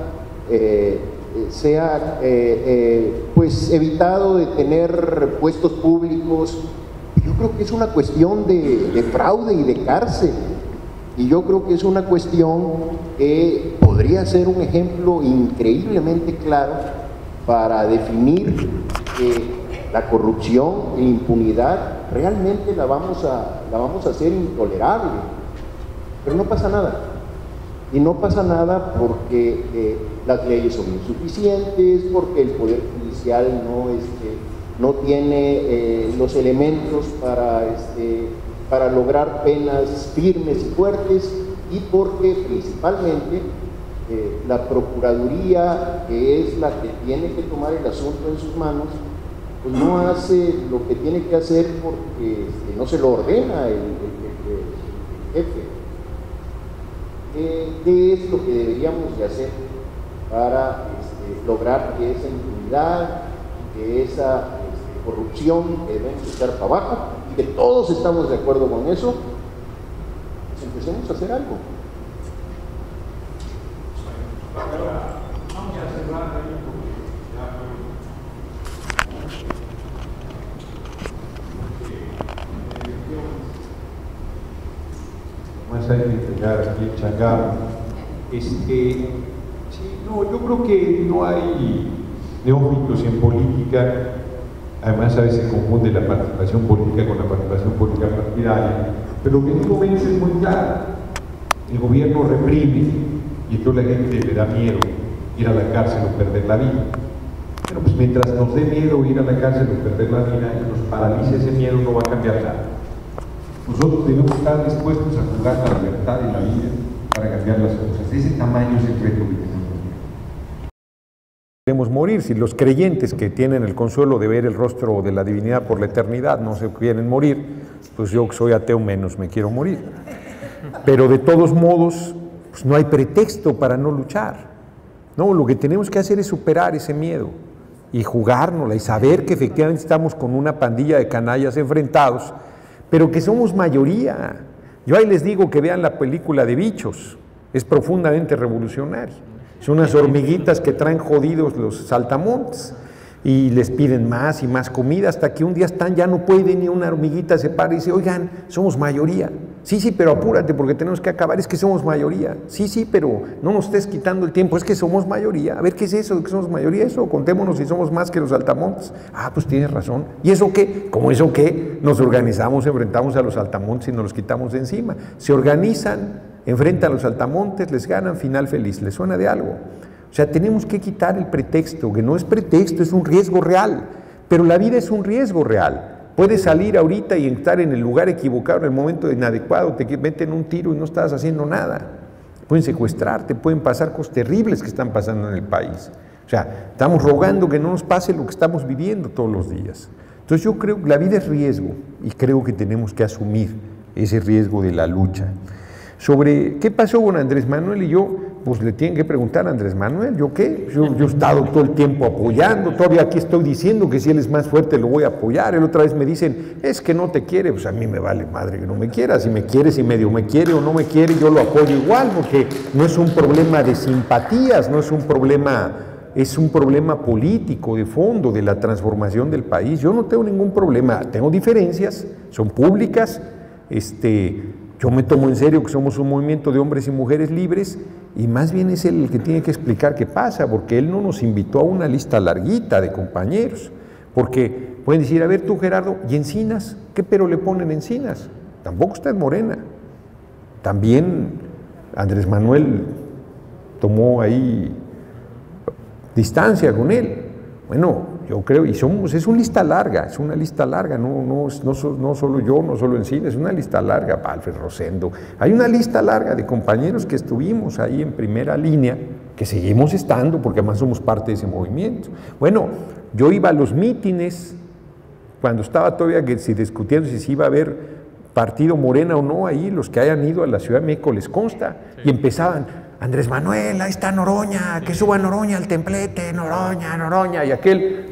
pues evitado de tener puestos públicos. Yo creo que es una cuestión de fraude y de cárcel, y yo creo que es una cuestión que podría ser un ejemplo increíblemente claro para definir que la corrupción e impunidad realmente la vamos a hacer intolerable. Pero no pasa nada. Y no pasa nada porque las leyes son insuficientes, porque el Poder Judicial no tiene los elementos para lograr penas firmes y fuertes, y porque principalmente la Procuraduría, que es la que tiene que tomar el asunto en sus manos, pues no hace lo que tiene que hacer porque no se lo ordena el jefe. ¿Qué es lo que deberíamos de hacer para lograr que esa impunidad, que esa corrupción que debemos echar para abajo, y que todos estamos de acuerdo con eso, pues empecemos a hacer algo? Más hay que entregar aquí el changarro. Sí, no, yo creo que no hay neófitos en política. Además, a veces se confunde la participación política con la participación política partidaria. Pero lo que digo es muy claro. El gobierno reprime y entonces la gente le da miedo ir a la cárcel o perder la vida. Pero pues mientras nos dé miedo ir a la cárcel o perder la vida y nos paralice ese miedo, no va a cambiar nada. Nosotros debemos estar dispuestos a jugar la libertad y la vida para cambiar las cosas. De ese tamaño es el reto que tenemos. Queremos morir. Si los creyentes que tienen el consuelo de ver el rostro de la divinidad por la eternidad no se quieren morir, pues yo que soy ateo menos me quiero morir. Pero de todos modos, pues no hay pretexto para no luchar. No, lo que tenemos que hacer es superar ese miedo y jugárnosla y saber que efectivamente estamos con una pandilla de canallas enfrentados, pero que somos mayoría. Yo ahí les digo que vean la película de Bichos, es profundamente revolucionaria. Son unas hormiguitas que traen jodidos los saltamontes y les piden más y más comida hasta que un día ya no puede ni una hormiguita se para y dice, oigan, somos mayoría. Sí, pero apúrate porque tenemos que acabar, es que somos mayoría. Sí, pero no nos estés quitando el tiempo, es que somos mayoría. A ver, ¿qué es eso de que somos mayoría? Eso, contémonos si somos más que los saltamontes. Ah, pues tienes razón. ¿Y eso qué? ¿Cómo eso qué? Nos organizamos, enfrentamos a los saltamontes y nos los quitamos de encima. Se organizan, enfrentan a los saltamontes, les ganan, final feliz. ¿Les suena de algo? O sea, tenemos que quitar el pretexto, que no es pretexto, es un riesgo real. Pero la vida es un riesgo real. Puedes salir ahorita y estar en el lugar equivocado, en el momento inadecuado, te meten un tiro y no estás haciendo nada. pueden secuestrarte, pueden pasar cosas terribles que están pasando en el país. O sea, estamos rogando que no nos pase lo que estamos viviendo todos los días. Entonces yo creo que la vida es riesgo y creo que tenemos que asumir ese riesgo de la lucha. Sobre qué pasó con Andrés Manuel y yo, pues le tienen que preguntar a Andrés Manuel, ¿yo qué? Yo he estado todo el tiempo apoyando, todavía aquí estoy diciendo que si él es más fuerte lo voy a apoyar. Él otra vez me dicen, es que no te quiere, pues a mí me vale madre que no me quiera, si me quiere, si medio me quiere o no me quiere, yo lo apoyo igual, porque no es un problema de simpatías, no es un problema, es un problema político de fondo, de la transformación del país. Yo no tengo ningún problema, tengo diferencias, son públicas, yo me tomo en serio que somos un movimiento de hombres y mujeres libres y más bien es él el que tiene que explicar qué pasa, porque él no nos invitó a una lista larguita de compañeros, porque pueden decir, a ver tú Gerardo, ¿y Encinas? ¿Qué pero le ponen Encinas? Tampoco está en Morena. También Andrés Manuel tomó ahí distancia con él. Bueno, yo creo, y es una lista larga, no solo yo, no solo Encinas, es una lista larga, Alfred Rosendo. Hay una lista larga de compañeros que estuvimos ahí en primera línea, que seguimos estando, porque además somos parte de ese movimiento. Bueno, yo iba a los mítines, cuando estaba todavía discutiendo si se iba a haber partido Morena o no, ahí los que hayan ido a la Ciudad de México les consta, y empezaban, Andrés Manuel, ahí está Noroña, que suba Noroña al templete, Noroña, y aquel,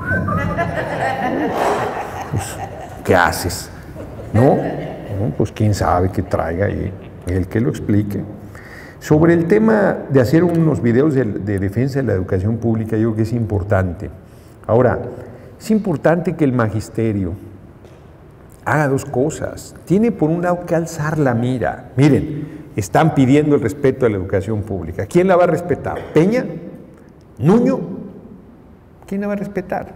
pues, ¿qué haces? ¿No? Pues quién sabe qué traiga ahí, el que lo explique. Sobre el tema de hacer unos videos de defensa de la educación pública, yo creo que es importante. Ahora, es importante que el magisterio haga dos cosas. Tiene por un lado que alzar la mira. Miren, están pidiendo el respeto a la educación pública. ¿Quién la va a respetar? ¿Peña? ¿Nuño? ¿Quién la va a respetar?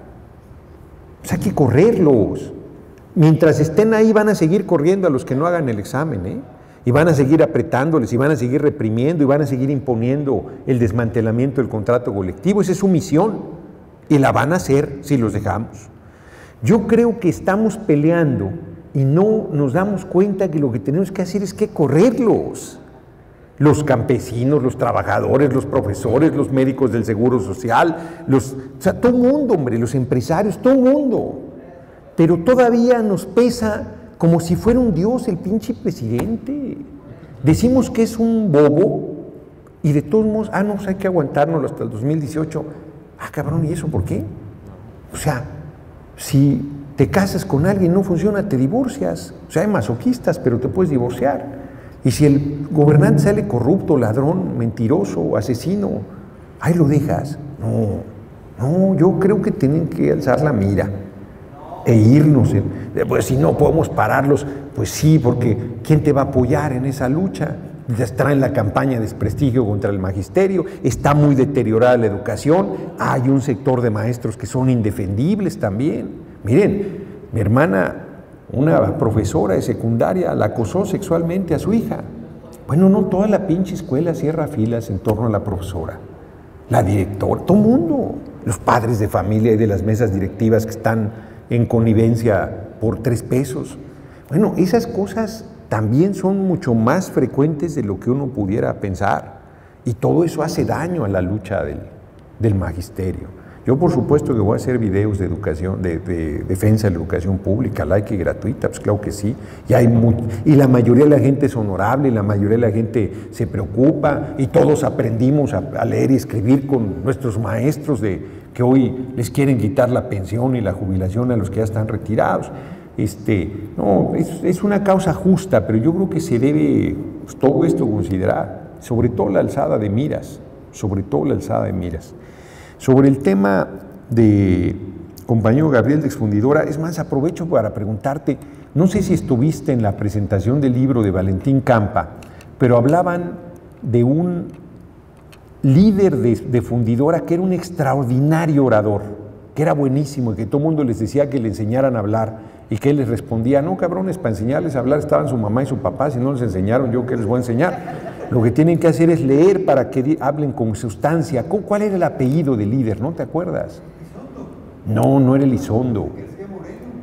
Pues hay que correrlos. Mientras estén ahí van a seguir corriendo a los que no hagan el examen, ¿eh? Y van a seguir apretándoles, y van a seguir reprimiendo, y van a seguir imponiendo el desmantelamiento del contrato colectivo. Esa es su misión, y la van a hacer si los dejamos. Yo creo que estamos peleando y no nos damos cuenta que lo que tenemos que hacer es que correrlos. Los campesinos, los trabajadores, los profesores, los médicos del Seguro Social, o sea, todo el mundo, hombre, los empresarios, todo el mundo. Pero todavía nos pesa como si fuera un dios el pinche presidente. Decimos que es un bobo y de todos modos, no, pues hay que aguantárnoslo hasta el 2018. Cabrón, ¿y eso por qué? O sea, si te casas con alguien, no funciona, te divorcias. O sea, hay masoquistas, pero te puedes divorciar. Y si el gobernante sale corrupto, ladrón, mentiroso, asesino, ahí lo dejas. No, yo creo que tienen que alzar la mira e irnos. Pues si no podemos pararlos, pues sí, porque ¿quién te va a apoyar en esa lucha? Está en la campaña de desprestigio contra el magisterio, está muy deteriorada la educación, hay un sector de maestros que son indefendibles también. Miren, mi hermana, una profesora de secundaria, la acosó sexualmente a su hija. Bueno, no toda la pinche escuela cierra filas en torno a la profesora, la directora, todo el mundo, los padres de familia y de las mesas directivas que están en connivencia por 3 pesos. Bueno, esas cosas también son mucho más frecuentes de lo que uno pudiera pensar y todo eso hace daño a la lucha del magisterio. Yo por supuesto que voy a hacer videos de educación, de defensa de la educación pública, laica y gratuita, pues claro que sí, y la mayoría de la gente es honorable, y la mayoría de la gente se preocupa, y todos aprendimos a leer y escribir con nuestros maestros que hoy les quieren quitar la pensión y la jubilación a los que ya están retirados. No, es una causa justa, pero yo creo que se debe pues, todo esto considerar, sobre todo la alzada de miras, Sobre el tema de compañero Gabriel de Exfundidora, es más, aprovecho para preguntarte, no sé si estuviste en la presentación del libro de Valentín Campa, pero hablaban de un líder de Fundidora que era un extraordinario orador, que era buenísimo y que todo el mundo les decía que le enseñaran a hablar y que él les respondía, no cabrones, para enseñarles a hablar estaban su mamá y su papá, si no les enseñaron yo, ¿qué les voy a enseñar? Lo que tienen que hacer es leer para que hablen con sustancia. ¿Cuál era el apellido del líder? ¿No te acuerdas? No, no era Elizondo.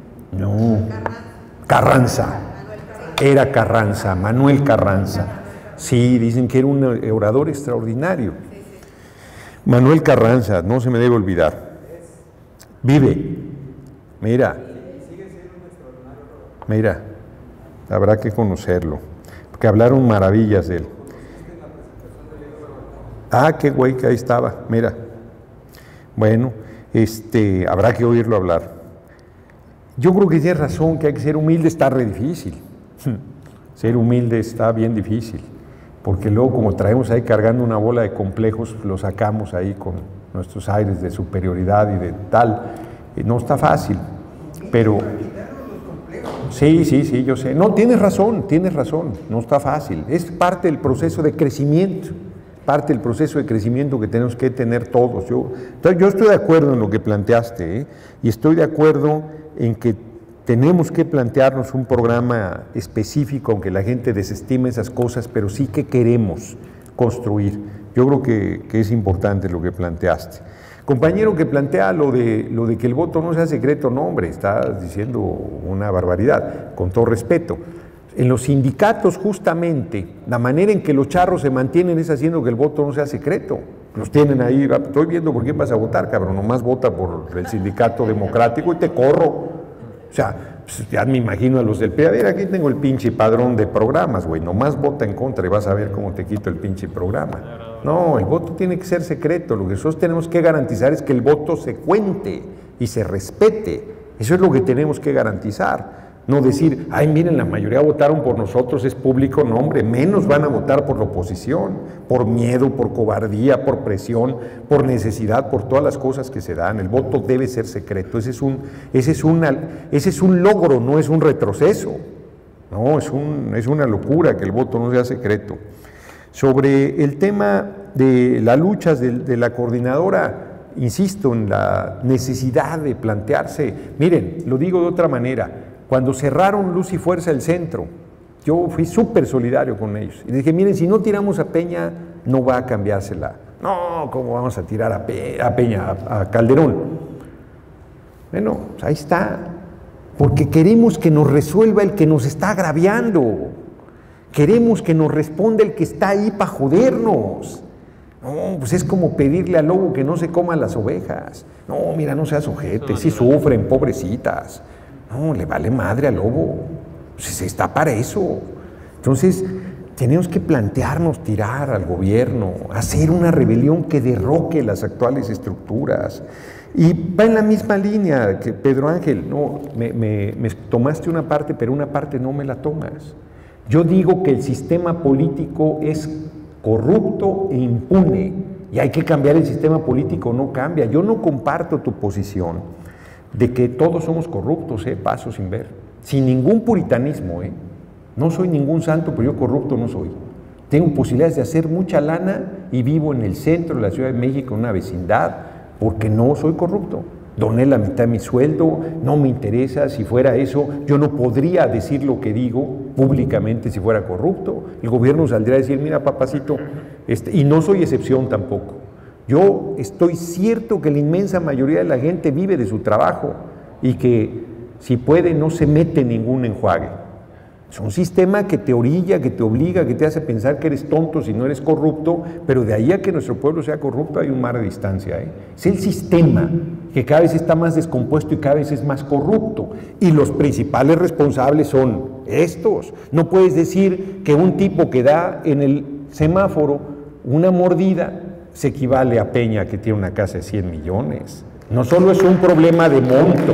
No. Carranza. Era Carranza, Manuel Carranza. Sí, dicen que era un orador extraordinario. Manuel Carranza, no se me debe olvidar. Vive. Mira. Mira, habrá que conocerlo, porque hablaron maravillas de él. Ah, qué güey, que ahí estaba, mira. Bueno, habrá que oírlo hablar. Yo creo que tienes razón, que hay que ser humilde, está re difícil. Ser humilde está bien difícil, porque luego como traemos ahí cargando una bola de complejos, lo sacamos ahí con nuestros aires de superioridad y de tal. No está fácil, pero... Sí, yo sé. No, tienes razón, no está fácil. Es parte del proceso de crecimiento, que tenemos que tener todos. Yo estoy de acuerdo en lo que planteaste, y estoy de acuerdo en que tenemos que plantearnos un programa específico, aunque la gente desestime esas cosas, pero sí que queremos construir. Yo creo que es importante lo que planteaste. Compañero que plantea lo de que el voto no sea secreto, no, hombre, estás diciendo una barbaridad, con todo respeto. En los sindicatos, justamente, la manera en que los charros se mantienen es haciendo que el voto no sea secreto. Los tienen ahí, estoy viendo por quién vas a votar, cabrón, nomás vota por el sindicato democrático y te corro. O sea, pues ya me imagino a los del PRI, a ver, aquí tengo el pinche padrón de programas, güey, nomás vota en contra y vas a ver cómo te quito el pinche programa. No, el voto tiene que ser secreto, lo que nosotros tenemos que garantizar es que el voto se cuente y se respete, eso es lo que tenemos que garantizar. No decir, ay, miren, la mayoría votaron por nosotros, es público, no, hombre, menos van a votar por la oposición, por miedo, por cobardía, por presión, por necesidad, por todas las cosas que se dan. El voto debe ser secreto, ese es un logro, no es un retroceso. No, es una locura que el voto no sea secreto. Sobre el tema de las luchas de la coordinadora, insisto en la necesidad de plantearse, miren, lo digo de otra manera, cuando cerraron Luz y Fuerza el centro, yo fui súper solidario con ellos. Y dije, miren, si no tiramos a Peña, no va a cambiársela. No, ¿cómo vamos a tirar a Peña, a Calderón? Bueno, pues ahí está. Porque queremos que nos resuelva el que nos está agraviando. Queremos que nos responda el que está ahí para jodernos. No, pues es como pedirle al lobo que no se coma las ovejas. No, mira, no seas ojete, sí sufren, pobrecitas. No, le vale madre al lobo, pues está para eso. Entonces, tenemos que plantearnos tirar al gobierno, hacer una rebelión que derroque las actuales estructuras. Y va en la misma línea que Pedro Ángel, no, me tomaste una parte, pero una parte no me la tomas. Yo digo que el sistema político es corrupto e impune, y hay que cambiar el sistema político, no cambia. Yo no comparto tu posición de que todos somos corruptos, paso sin ver, sin ningún puritanismo, no soy ningún santo, pero yo corrupto no soy. Tengo posibilidades de hacer mucha lana y vivo en el centro de la Ciudad de México, en una vecindad, porque no soy corrupto. Doné la mitad de mi sueldo, no me interesa. Si fuera eso, yo no podría decir lo que digo públicamente si fuera corrupto. El gobierno saldría a decir, mira, papacito, y no soy excepción tampoco. Yo estoy cierto que la inmensa mayoría de la gente vive de su trabajo y que, si puede, no se mete en ningún enjuague. Es un sistema que te orilla, que te obliga, que te hace pensar que eres tonto si no eres corrupto, pero de ahí a que nuestro pueblo sea corrupto hay un mar de distancia. Es el sistema que cada vez está más descompuesto y cada vez es más corrupto. Y los principales responsables son estos. No puedes decir que un tipo que da en el semáforo una mordida se equivale a Peña, que tiene una casa de 100 millones. No solo es un problema de monto,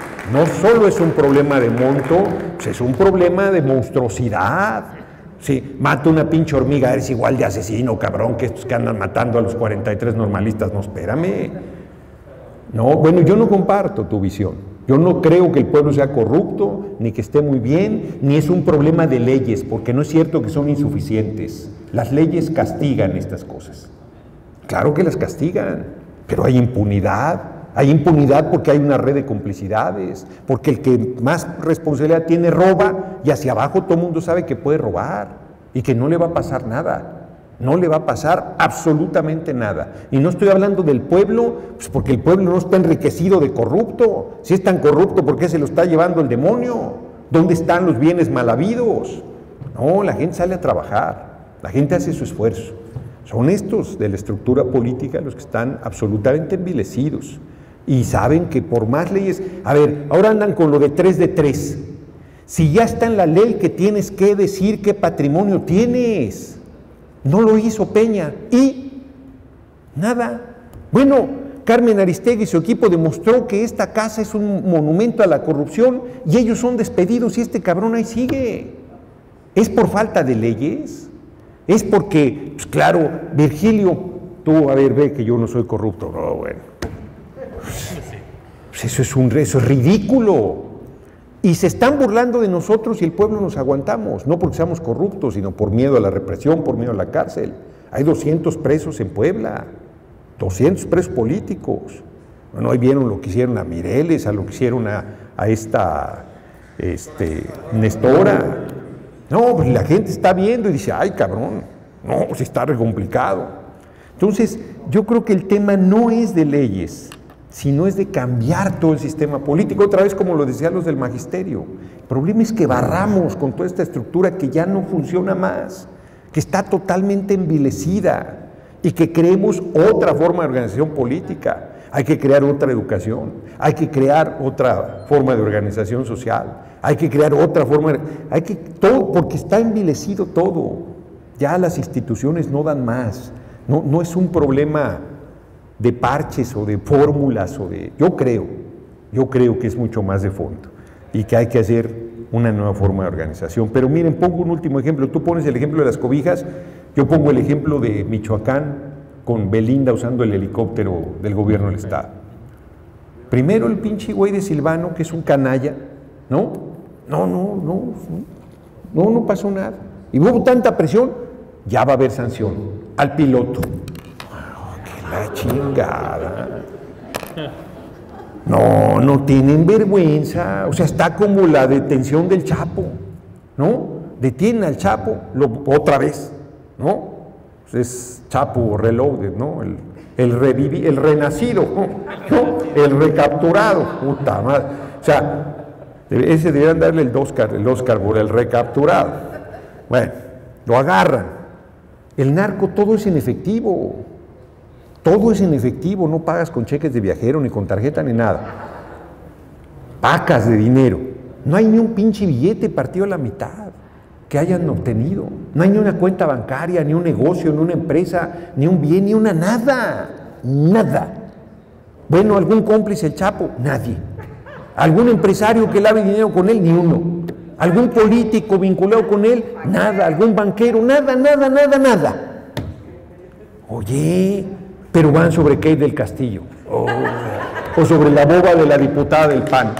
pues es un problema de monstruosidad. Sí, mata una pinche hormiga, eres igual de asesino, cabrón, que estos que andan matando a los 43 normalistas. No, espérame. No, bueno, yo no comparto tu visión. Yo no creo que el pueblo sea corrupto, ni que esté muy bien, ni es un problema de leyes, porque no es cierto que son insuficientes. Las leyes castigan estas cosas. Claro que las castigan, pero hay impunidad. Hay impunidad porque hay una red de complicidades, porque el que más responsabilidad tiene roba y hacia abajo todo el mundo sabe que puede robar y que no le va a pasar nada, no le va a pasar absolutamente nada. Y no estoy hablando del pueblo, pues porque el pueblo no está enriquecido de corrupto. Si es tan corrupto, ¿por qué se lo está llevando el demonio? ¿Dónde están los bienes mal habidos? No, la gente sale a trabajar. la gente hace su esfuerzo. Son estos de la estructura política los que están absolutamente envilecidos y saben que por más leyes, a ver, ahora andan con lo de 3 de 3. Si ya está en la ley que tienes que decir qué patrimonio tienes, no lo hizo Peña y nada. Bueno, Carmen Aristegui y su equipo demostró que esta casa es un monumento a la corrupción y ellos son despedidos y este cabrón ahí sigue. ¿Es por falta de leyes? Es porque, pues claro, Virgilio, tú, a ver, ve que yo no soy corrupto. No, bueno. Pues eso es ridículo. Y se están burlando de nosotros y el pueblo nos aguantamos, no porque seamos corruptos, sino por miedo a la represión, por miedo a la cárcel. Hay 200 presos en Puebla, 200 presos políticos. Bueno, ahí vieron lo que hicieron a Mireles, a lo que hicieron a esta Nestora. No, pues la gente está viendo y dice, ay cabrón, no, pues está re complicado. Entonces, yo creo que el tema no es de leyes, sino es de cambiar todo el sistema político, otra vez como lo decían los del magisterio. El problema es que barramos con toda esta estructura que ya no funciona más, que está totalmente envilecida y que creemos otra forma de organización política. Hay que crear otra educación, hay que crear otra forma de organización social, hay que crear otra forma, todo, porque está envilecido todo. Ya las instituciones no dan más, no es un problema de parches o de fórmulas yo creo que es mucho más de fondo y que hay que hacer una nueva forma de organización. Pero miren, pongo un último ejemplo. Tú pones el ejemplo de las cobijas, yo pongo el ejemplo de Michoacán con Belinda usando el helicóptero del gobierno del estado. Primero el pinche güey de Silvano, que es un canalla, no pasó nada. Y hubo tanta presión, ya va a haber sanción al piloto. La chingada. No tienen vergüenza. O sea, está como la detención del Chapo, ¿no? Detienen al Chapo otra vez, ¿no? Es Chapo Reloaded, ¿no? El renacido, ¿no? El recapturado, puta madre. O sea, ese deberían darle el Oscar por el recapturado. Bueno, lo agarran. El narco todo es en efectivo. Todo es en efectivo, no pagas con cheques de viajero, ni con tarjeta, ni nada. Pacas de dinero. No hay ni un pinche billete partido a la mitad que hayan obtenido. No hay ni una cuenta bancaria, ni un negocio, ni una empresa, ni un bien, ni una nada. Nada. Bueno, ¿algún cómplice el Chapo? Nadie. ¿Algún empresario que lave dinero con él? Ni uno. ¿Algún político vinculado con él? Nada. ¿Algún banquero? Nada. Oye, pero van sobre Kate del Castillo, o sobre la boba de la diputada del PAN.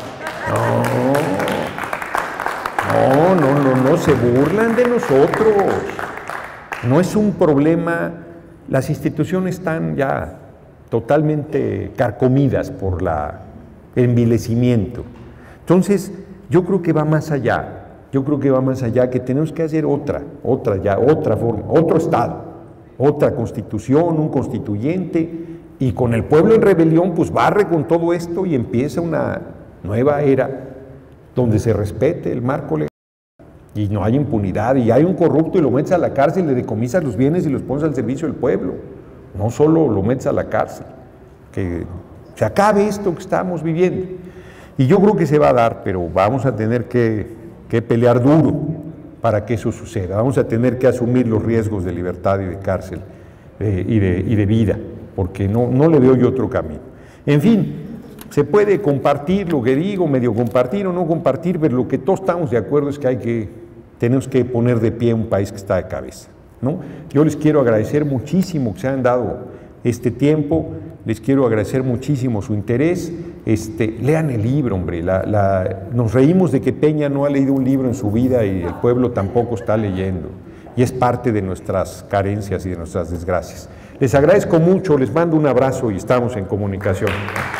No, se burlan de nosotros. No es un problema, las instituciones están ya totalmente carcomidas por el envilecimiento. Entonces, yo creo que va más allá, que tenemos que hacer otra forma, otro Estado. Otra constitución, un constituyente, y con el pueblo en rebelión, pues barre con todo esto y empieza una nueva era donde se respete el marco legal y no hay impunidad, y hay un corrupto y lo metes a la cárcel, le decomisas los bienes y los pones al servicio del pueblo, no solo lo metes a la cárcel, que se acabe esto que estamos viviendo. Y yo creo que se va a dar, pero vamos a tener que pelear duro para que eso suceda. Vamos a tener que asumir los riesgos de libertad y de cárcel y de vida, porque no le veo yo otro camino. En fin, se puede compartir lo que digo, medio compartir o no compartir, pero lo que todos estamos de acuerdo es que tenemos que poner de pie un país que está de cabeza, ¿no? Yo les quiero agradecer muchísimo que se hayan dado este tiempo, les quiero agradecer muchísimo su interés. Lean el libro, hombre. Nos reímos de que Peña no ha leído un libro en su vida y el pueblo tampoco está leyendo. Y es parte de nuestras carencias y de nuestras desgracias. Les agradezco mucho, les mando un abrazo y estamos en comunicación.